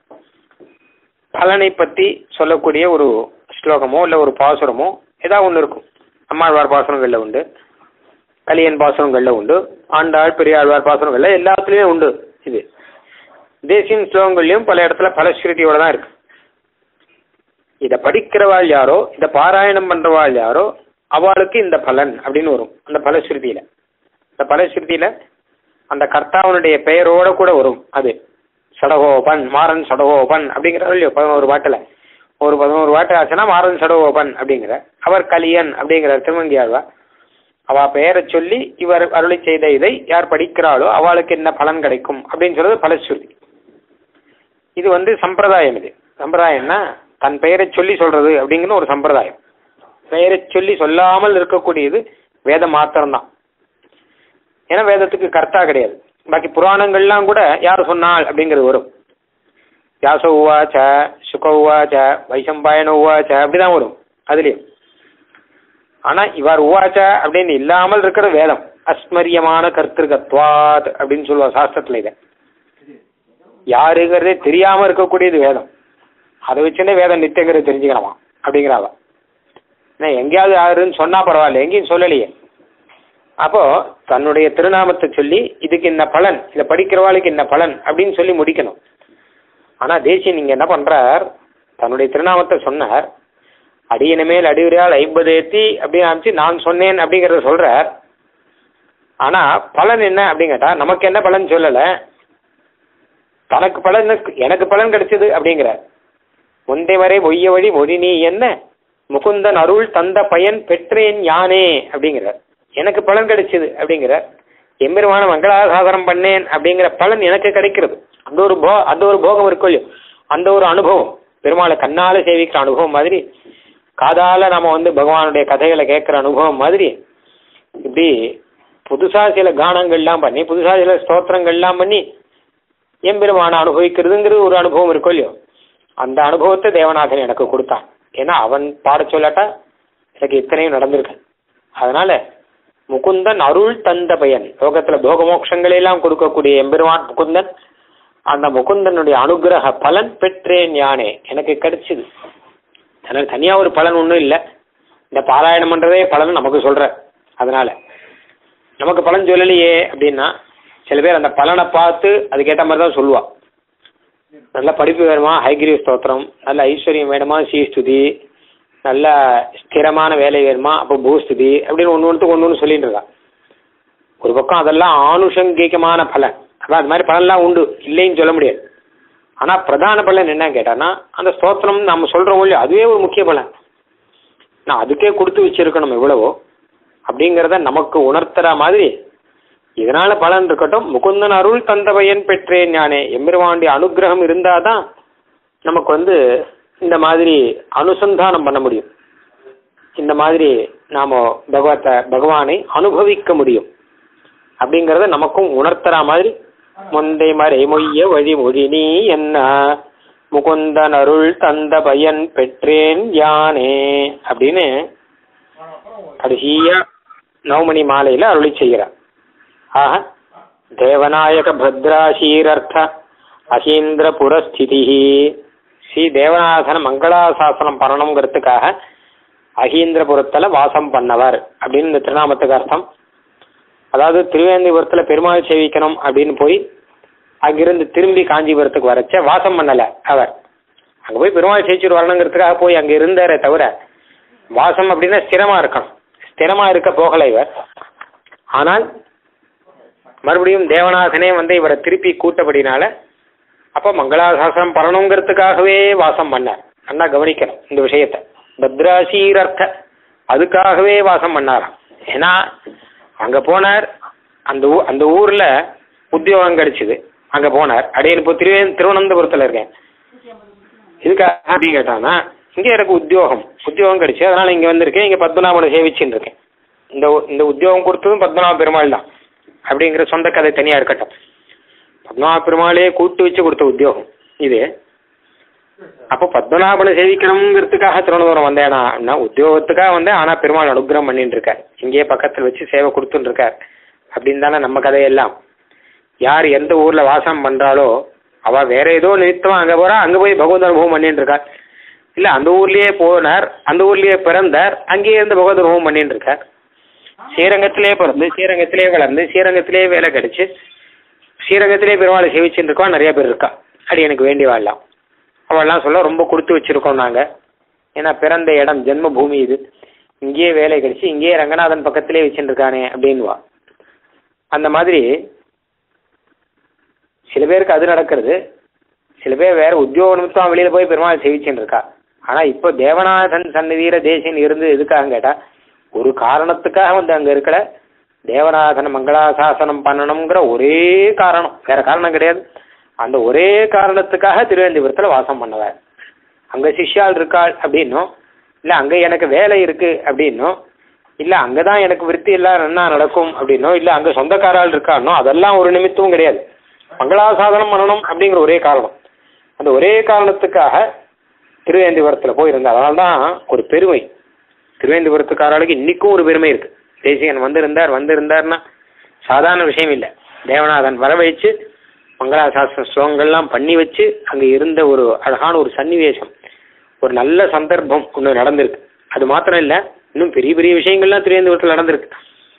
பலனை பத்தி சொல்லக்கூடிய ஒரு ஸ்லோகமோ இல்லை ஒரு பாசுரமோ ஏதாவது ஒன்று இருக்கும். அம்மாழ்வார் பாசுரங்கள்ல உண்டு, கலியன் பாசுரங்கள்ல உண்டு, ஆண்டாள் பெரியாழ்வார் பாசுரங்கள்ல எல்லாத்துலேயும் உண்டு. இது தேசியம் ஸ்லோகங்கள்லையும் பல இடத்துல பலஸ்ருதியோட தான் இருக்கு. இதை படிக்கிறவாள் யாரோ இதை பாராயணம் பண்றவாள் யாரோ அவளுக்கு இந்த பலன் அப்படின்னு வரும் அந்த பலஸ்ருதியில. இந்த பலஸ்ருதியில அந்த கர்த்தாவனுடைய பெயரோட கூட வரும். அது சடகோபன் மாறன் சடகோபன் அப்படிங்கிற இல்லையோ பதினோரு பாட்டுல ஒரு பதினோரு பாட்டு ஆச்சுன்னா மாறன் சடகோபன் அப்படிங்கிற அவர் கலியன் அப்படிங்கிற திருமங்கியாழ்வா அவ பெயரை சொல்லி இவர் அருளை செய்த இதை யார் படிக்கிறாளோ அவளுக்கு என்ன பலன் கிடைக்கும் அப்படின்னு சொல்றது பலஸ்ருதி. இது வந்து சம்பிரதாயம். இது சம்பிரதாயம்னா தன் பெயரை சொல்லி சொல்றது அப்படிங்கிற ஒரு சம்பிரதாயம். பெயரை சொல்லி சொல்லாமல் இருக்கக்கூடியது வேதம் மாத்திரம்தான். ஏன்னா வேதத்துக்கு கர்த்தா கிடையாது. பாக்கி புராணங்கள்லாம் கூட யார் சொன்னால் அப்படிங்கிறது வரும். வியாச உவாச்ச, சுக உவாச்ச, வைசம்பாயன உவாச்ச அப்படிதான் வரும் அதுலயும். ஆனா இவர் உவாச்ச அப்படின்னு இல்லாமல் இருக்கிற வேதம் அஸ்மரியமான கர்த்திருகத்வாத் அப்படின்னு சொல்லுவா சாஸ்திரத்துல. இதை யாருங்கிறதே தெரியாம இருக்கக்கூடியது வேதம். அதை வச்சுன்னே வேதம் நித்தியங்கிறது தெரிஞ்சுக்கலாமா அப்படிங்கிறாவா. ஏன்னா எங்கேயாவது யாருன்னு சொன்னா பரவாயில்ல, எங்கேயும் சொல்லலையே. அப்போ தன்னுடைய திருநாமத்தை சொல்லி இதுக்கு என்ன பலன், இதை படிக்கிறவாளுக்கு என்ன பலன் அப்படின்னு சொல்லி முடிக்கணும். ஆனா தேசியன் நீங்க என்ன பண்றார், தன்னுடைய திருநாமத்தை சொன்னார், அடியின மேல் அடிவுரையால் ஐம்பது ஏத்தி அப்படின்னு ஆரம்பிச்சு நான் சொன்னேன் அப்படிங்கறத சொல்றார். ஆனா பலன் என்ன அப்படின்னு கேட்டா நமக்கு என்ன பலன் சொல்லல, தனக்கு பலன் எனக்கு பலன் கிடைச்சது அப்படிங்கிறார். முந்தை வரை ஒய்ய வழி மொழி நீ என்ன முகுந்தன் அருள் தந்த பயன் பெற்றேன் யானே அப்படிங்கிறார். எனக்கு பலன் கிடைச்சது அப்படிங்கிறார். எம்பெருமான மங்களாசாசனம் பண்ணேன் அப்படிங்கிற பலன் எனக்கு கிடைக்கிறது. அந்த ஒரு போ அந்த ஒரு போகம் இருக்கும் இல்லையோ, அந்த ஒரு அனுபவம், பெருமாளை கண்ணால சேவிக்கிற அனுபவம் மாதிரி, காதால நம்ம வந்து பகவானுடைய கதைகளை கேட்கிற அனுபவம் மாதிரி, இப்படி புதுசா சில கானங்கள்லாம் பண்ணி புதுசா சில ஸ்தோத்திரங்கள்லாம் பண்ணி எம்பெருமான அனுபவிக்கிறதுங்கிறது ஒரு அனுபவம் இருக்கும் இல்லையோ, அந்த அனுபவத்தை தேவநாதன் எனக்கு கொடுத்தான். ஏன்னா அவன் பாட சொல்லாட்டா எனக்கு இத்தனையும் நடந்திருக்கு. அதனால முகுந்தன் அருள் தந்த பயன், லோகத்துல போகமோட்சங்களெல்லாம் கொடுக்கக்கூடிய எம்பெருமான் முகுந்தன், அந்த முகுந்தனுடைய அனுகிரக பலன் பெற்றேன் யானே, எனக்கு கிடைச்சிது. அதனால தனியா ஒரு பலன் ஒன்றும் இல்லை. இந்த பாராயணம் பண்றதே பலன் நமக்கு சொல்ற. அதனால நமக்கு பலன் சொல்லலையே அப்படின்னா சில பேர் அந்த பலனை பார்த்து அதுக்கேற்ற மாதிரி தான் சொல்லுவா. நல்ல படிப்பு வேணுமா ஹைகிரீவ் ஸ்தோத்திரம், நல்ல ஐஸ்வர்யம் வேணுமா ஸ்ரீஸ்துதி, நல்ல ஸ்திரமான வேலை வேணுமா அப்போ பூஸ்துதி அப்படின்னு ஒன்று ஒன்றுக்கு ஒன்று ஒன்று சொல்லிட்டு இருக்கா. ஒரு பக்கம் அதெல்லாம் ஆனுஷங்கிகமான பலன், அதான் அது மாதிரி பலன்லாம் உண்டு, இல்லைன்னு சொல்ல முடியாது. ஆனால் பிரதான பலன் என்ன கேட்டான்னா அந்த ஸ்தோத்திரம் நம்ம சொல்கிறோம் இல்லையோ அதுவே ஒரு முக்கிய பலன். நான் அதுக்கே கொடுத்து வச்சிருக்கணும் எவ்வளவோ அப்படிங்கிறத நமக்கு உணர்த்துற மாதிரி இதனால பலன் இருக்கட்டும். முகுந்தன் அருள் தந்த பயன் பெற்றேன் ஞானே, எம்பெருமானுடைய அனுகிரகம் இருந்தாதான் நமக்கு வந்து இந்த மாதிரி அனுசந்தானம் பண்ண முடியும். இந்த மாதிரி நாம பகவத்தை பகவானை அனுபவிக்க முடியும் அப்படிங்கிறத நமக்கும் உணர்த்துற மாதிரி முந்தை மறை மொய்ய வழி மொழி நீ என்ன முகுந்தன் அருள் தந்த பயன் பெற்றேன் யானே அப்படின்னு கடைசியா நவமணி மாலையில அருளி செய்கிறார். ஆஹ தேவநாயக பத்ராசீரர்த்த அசீந்திர புரஸ்திதி, ஸ்ரீ தேவநாதன மங்களாசாசனம் பண்ணணுங்கிறதுக்காக அகீந்திரபுரத்துல வாசம் பண்ணவர் அப்படின்னு இந்த திருநாமத்துக்கு அர்த்தம். அதாவது திருவேந்திபுரத்துல பெருமாள் சேவிக்கணும் அப்படின்னு போய் அங்கிருந்து திரும்பி காஞ்சிபுரத்துக்கு வரச்ச வாசம் பண்ணல அவர். அங்க போய் பெருமாள் சேவிச்சுட்டு வரணுங்கிறதுக்காக போய் அங்க இருந்தாரே தவிர வாசம் அப்படின்னா ஸ்திரமா இருக்கணும், ஸ்திரமா இருக்க போகல இவர். ஆனால் மறுபடியும் தேவநாதனே வந்து இவரை திருப்பி கூட்டப்படினால அப்ப மங்களாசாசனம் பண்ணணுங்கிறதுக்காகவே வாசம் பண்ணார். அண்ணா கவனிக்கணும் இந்த விஷயத்த. பத்ராசீரர்த்த அதுக்காகவே வாசம் பண்ணாராம். ஏன்னா அங்க போனார், அந்த ஊ அந்த ஊர்ல உத்தியோகம் கிடைச்சிது, அங்க போனார். அடையன் இப்போ திரு திருவனந்தபுரத்துல இருக்கேன், இதுக்காக அப்படின்னு கேட்டானா இங்கே எனக்கு உத்தியோகம் உத்தியோகம் கிடைச்சி அதனால இங்க வந்திருக்கேன், இங்க பத்மநாபனை சேவிச்சுன்னு இருக்கேன். இந்த இந்த உத்தியோகம் கொடுத்ததும் பத்மநாப பெருமாள் தான் அப்படிங்கிற சொந்த கதை தனியா இருக்கட்டும். பத்மநாப பெருமாளே கூட்டு வச்சு கொடுத்த உத்தியோகம் இது. அப்போ பத்மநாபனை சேவிக்கணுங்கிறதுக்காக திருவனந்தபுரம் வந்தேனா அப்படின்னா உத்தியோகத்துக்காக வந்தேன். ஆனா பெருமாள் அனுகிரகம் பண்ணிட்டு இருக்கார், இங்கேயே பக்கத்தில் வச்சு சேவை கொடுத்துட்டு இருக்கார் அப்படின்னு தானே நம்ம கதையெல்லாம். யார் எந்த ஊர்ல வாசம் பண்றாளோ அவ வேற ஏதோ நிமித்தமா அங்க போறா, அங்க போய் பகவத் அனுபவம் பண்ணிட்டு இருக்கார். இல்ல அந்த ஊர்லயே போனார், அந்த ஊர்லயே பிறந்தார், அங்கேயே இருந்து பகவத் அனுபவம் பண்ணிட்டு இருக்கார். ஸ்ரீரங்கத்திலே பிறந்து ஸ்ரீரங்கத்திலே வளர்ந்து ஸ்ரீரங்கத்திலே வேலை கிடைச்சு ஸ்ரீரங்கத்திலே பெருமாளை சேவிச்சுட்டு இருக்கோம் நிறைய பேர் இருக்கா. அது எனக்கு வேண்டி வாழலாம். அவள்லாம் சொல்ல ரொம்ப கொடுத்து வச்சிருக்கோம் நாங்க, ஏன்னா பிறந்த இடம் ஜென்ம பூமி இது, இங்கேயே வேலை கிடைச்சி இங்கேயே ரங்கநாதன் பக்கத்திலே வச்சுட்டு இருக்கானே அப்படின்வா. அந்த மாதிரி சில பேருக்கு அது நடக்கிறது. சில பேர் வேற உத்தியோக நிமித்தம் வெளியில போய் பெருமாள் சேவிச்சுட்டு இருக்கா. ஆனா இப்போ தேவநாதன் சந்நிதியில தேசியன் இருந்து எதுக்காக கேட்டா ஒரு காரணத்துக்காக வந்து அங்க இருக்கல, தேவநாதன மங்களாசாசனம் பண்ணணுங்கிற ஒரே காரணம், வேற காரணம் கிடையாது. அந்த ஒரே காரணத்துக்காக திருவேந்திபுரத்துல வாசம் பண்ணவர். அங்க சிஷ்யால் இருக்காள் அப்படின்னும் இல்லை அங்கே எனக்கு வேலை இருக்கு அப்படின்னோ, இல்லை அங்கே தான் எனக்கு விருத்தி எல்லாம் என்ன நடக்கும் அப்படின்னோ, இல்லை அங்கே சொந்தக்காரால் இருக்கானோ, அதெல்லாம் ஒரு நிமித்தமும் கிடையாது. மங்களாசாசனம் பண்ணணும் அப்படிங்கிற ஒரே காரணம். அந்த ஒரே காரணத்துக்காக திருவேந்திபுரத்தில் போயிருந்தார். அதனால தான் ஒரு பெருமை. திருவேந்திபுரத்துக்காரர்களுக்கு இன்னைக்கும் ஒரு பெருமை இருக்கு. தேசிகன் வந்திருந்தார் வந்திருந்தார்னா சாதாரண விஷயம் இல்லை. தேவநாதன் வர வச்சு மங்களாசாசன ஸ்லோகங்கள்லாம் பண்ணி வச்சு அங்கே இருந்த ஒரு அழகான ஒரு சன்னிவேசம், ஒரு நல்ல சந்தர்ப்பம் ஒன்று நடந்திருக்கு. அது மாத்திரம் இல்லை, இன்னும் பெரிய பெரிய விஷயங்கள்லாம் திருவேந்திபுரத்தில் நடந்திருக்கு.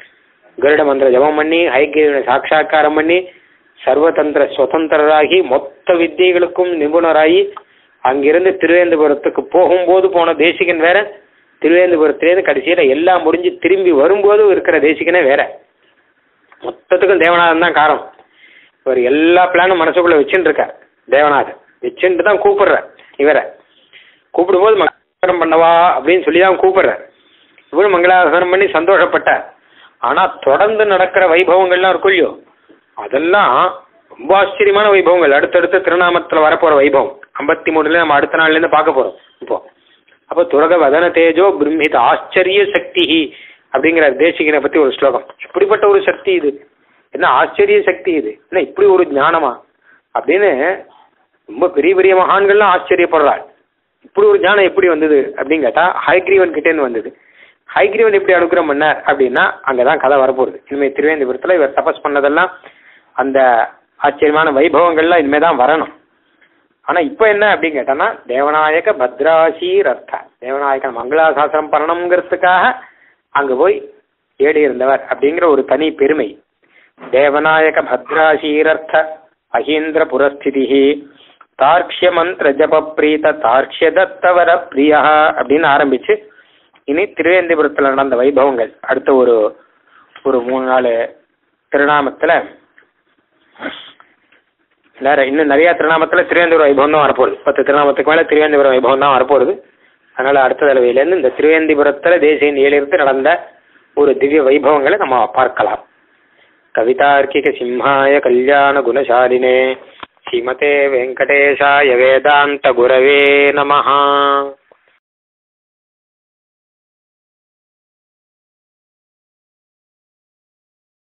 கருட மந்திர ஜபம் பண்ணி, ஹயக்கிரீவனை சாட்சா்காரம் பண்ணி, சர்வதந்திர சுதந்திரராகி, மொத்த வித்தியைகளுக்கும் நிபுணராகி, அங்கிருந்து திருவேந்திபுரத்துக்கு போகும்போது போன தேசிகன் வேற, திருவேந்திபுரத்திலேருந்து கடைசியில் எல்லாம் முடிஞ்சு திரும்பி வரும்போது இருக்கிற தேசிகனே வேற. மொத்தத்துக்கும் தேவநாதன் தான் காரணம். இவர் எல்லா பிளானும் மனசுக்குள்ள வச்சுட்டு இருக்கார். தேவநாதன் வச்சுட்டு தான் கூப்பிடுறார். இவரை கூப்பிடும்போது மங்களாசாசனம் பண்ணவா அப்படின்னு சொல்லி தான் கூப்பிடுறார். இவரும் மங்களாசாசனம் பண்ணி சந்தோஷப்பட்டார். ஆனால் தொடர்ந்து நடக்கிற வைபவங்கள்லாம் இருக்கும் இல்லையோ, அதெல்லாம் ரொம்ப ஆச்சரியமான வைபவங்கள். அடுத்தடுத்த திருநாமத்தில் வரப்போற வைபவம் ஐம்பத்தி மூணுல நம்ம அடுத்த நாள்லேருந்து பார்க்க போறோம். இப்போ அப்போ துரக வதன தேஜோ பிரம்மித ஆச்சரிய சக்தி அப்படிங்கிற தேசிகனை பத்தி ஒரு ஸ்லோகம். இப்படிப்பட்ட ஒரு சக்தி இது, என்ன ஆச்சரிய சக்தி இது, என்ன இப்படி ஒரு ஞானமா அப்படின்னு ரொம்ப பெரிய பெரிய மகான்கள்லாம் ஆச்சரியப்படுறாள். இப்படி ஒரு ஞானம் எப்படி வந்தது அப்படின்னு கேட்டா ஹயக்ரீவன் கிட்டேருந்து வந்தது. ஹயக்ரீவன் எப்படி அனுகிரகம் பண்ணார் அப்படின்னா அங்கதான் கதை வரப்போகுது. இனிமேல் திருவேந்திபுரத்துல இவர் தபஸ் பண்ணதெல்லாம் அந்த ஆச்சரியமான வைபவங்கள்லாம் இனிமே தான் வரணும். ஆனா இப்ப என்ன அப்படின்னு கேட்டான்னா தேவநாயக பத்ராசீர் அர்த்தா, தேவநாயகன் மங்களாசாசனம் பண்ணணுங்கிறதுக்காக அங்க போய் ஏடி இருந்தவர் அப்படிங்கிற ஒரு தனி பெருமை. தேவநாயக பத்ராசீரர்த்த அஹீந்திர புரஸ்திதி தார்க்ஷ்ய மந்திர ஜப பிரீத தார்க்ஷ்ய தத்தவர பிரியா அப்படின்னு ஆரம்பிச்சு இனி திருவேந்திபுரத்துல நடந்த வைபவங்கள் அடுத்த ஒரு ஒரு மூணு நாலு திருநாமத்துல வேற இன்னும் நிறைய திருநாமத்துல திருவேந்திபுரம் வைபவம் தான் வரப்போகுது. பத்து திருநாமத்துக்கு மேல திருவேந்திபுரம் வைபவம் தான் வரப்போகுது. அதனால அடுத்த தடவையிலேருந்து இந்த திருவேந்திபுரத்துல தேசியன் ஏழிலிருந்து நடந்த ஒரு திவ்ய வைபவங்களை நம்ம பார்க்கலாம். கவிதார்க்கிக சிம்ஹாய கல்யாண குணசாலினே ஸ்ரீமதே வெங்கடேஷாய வேதாந்த குரவே நமஹ.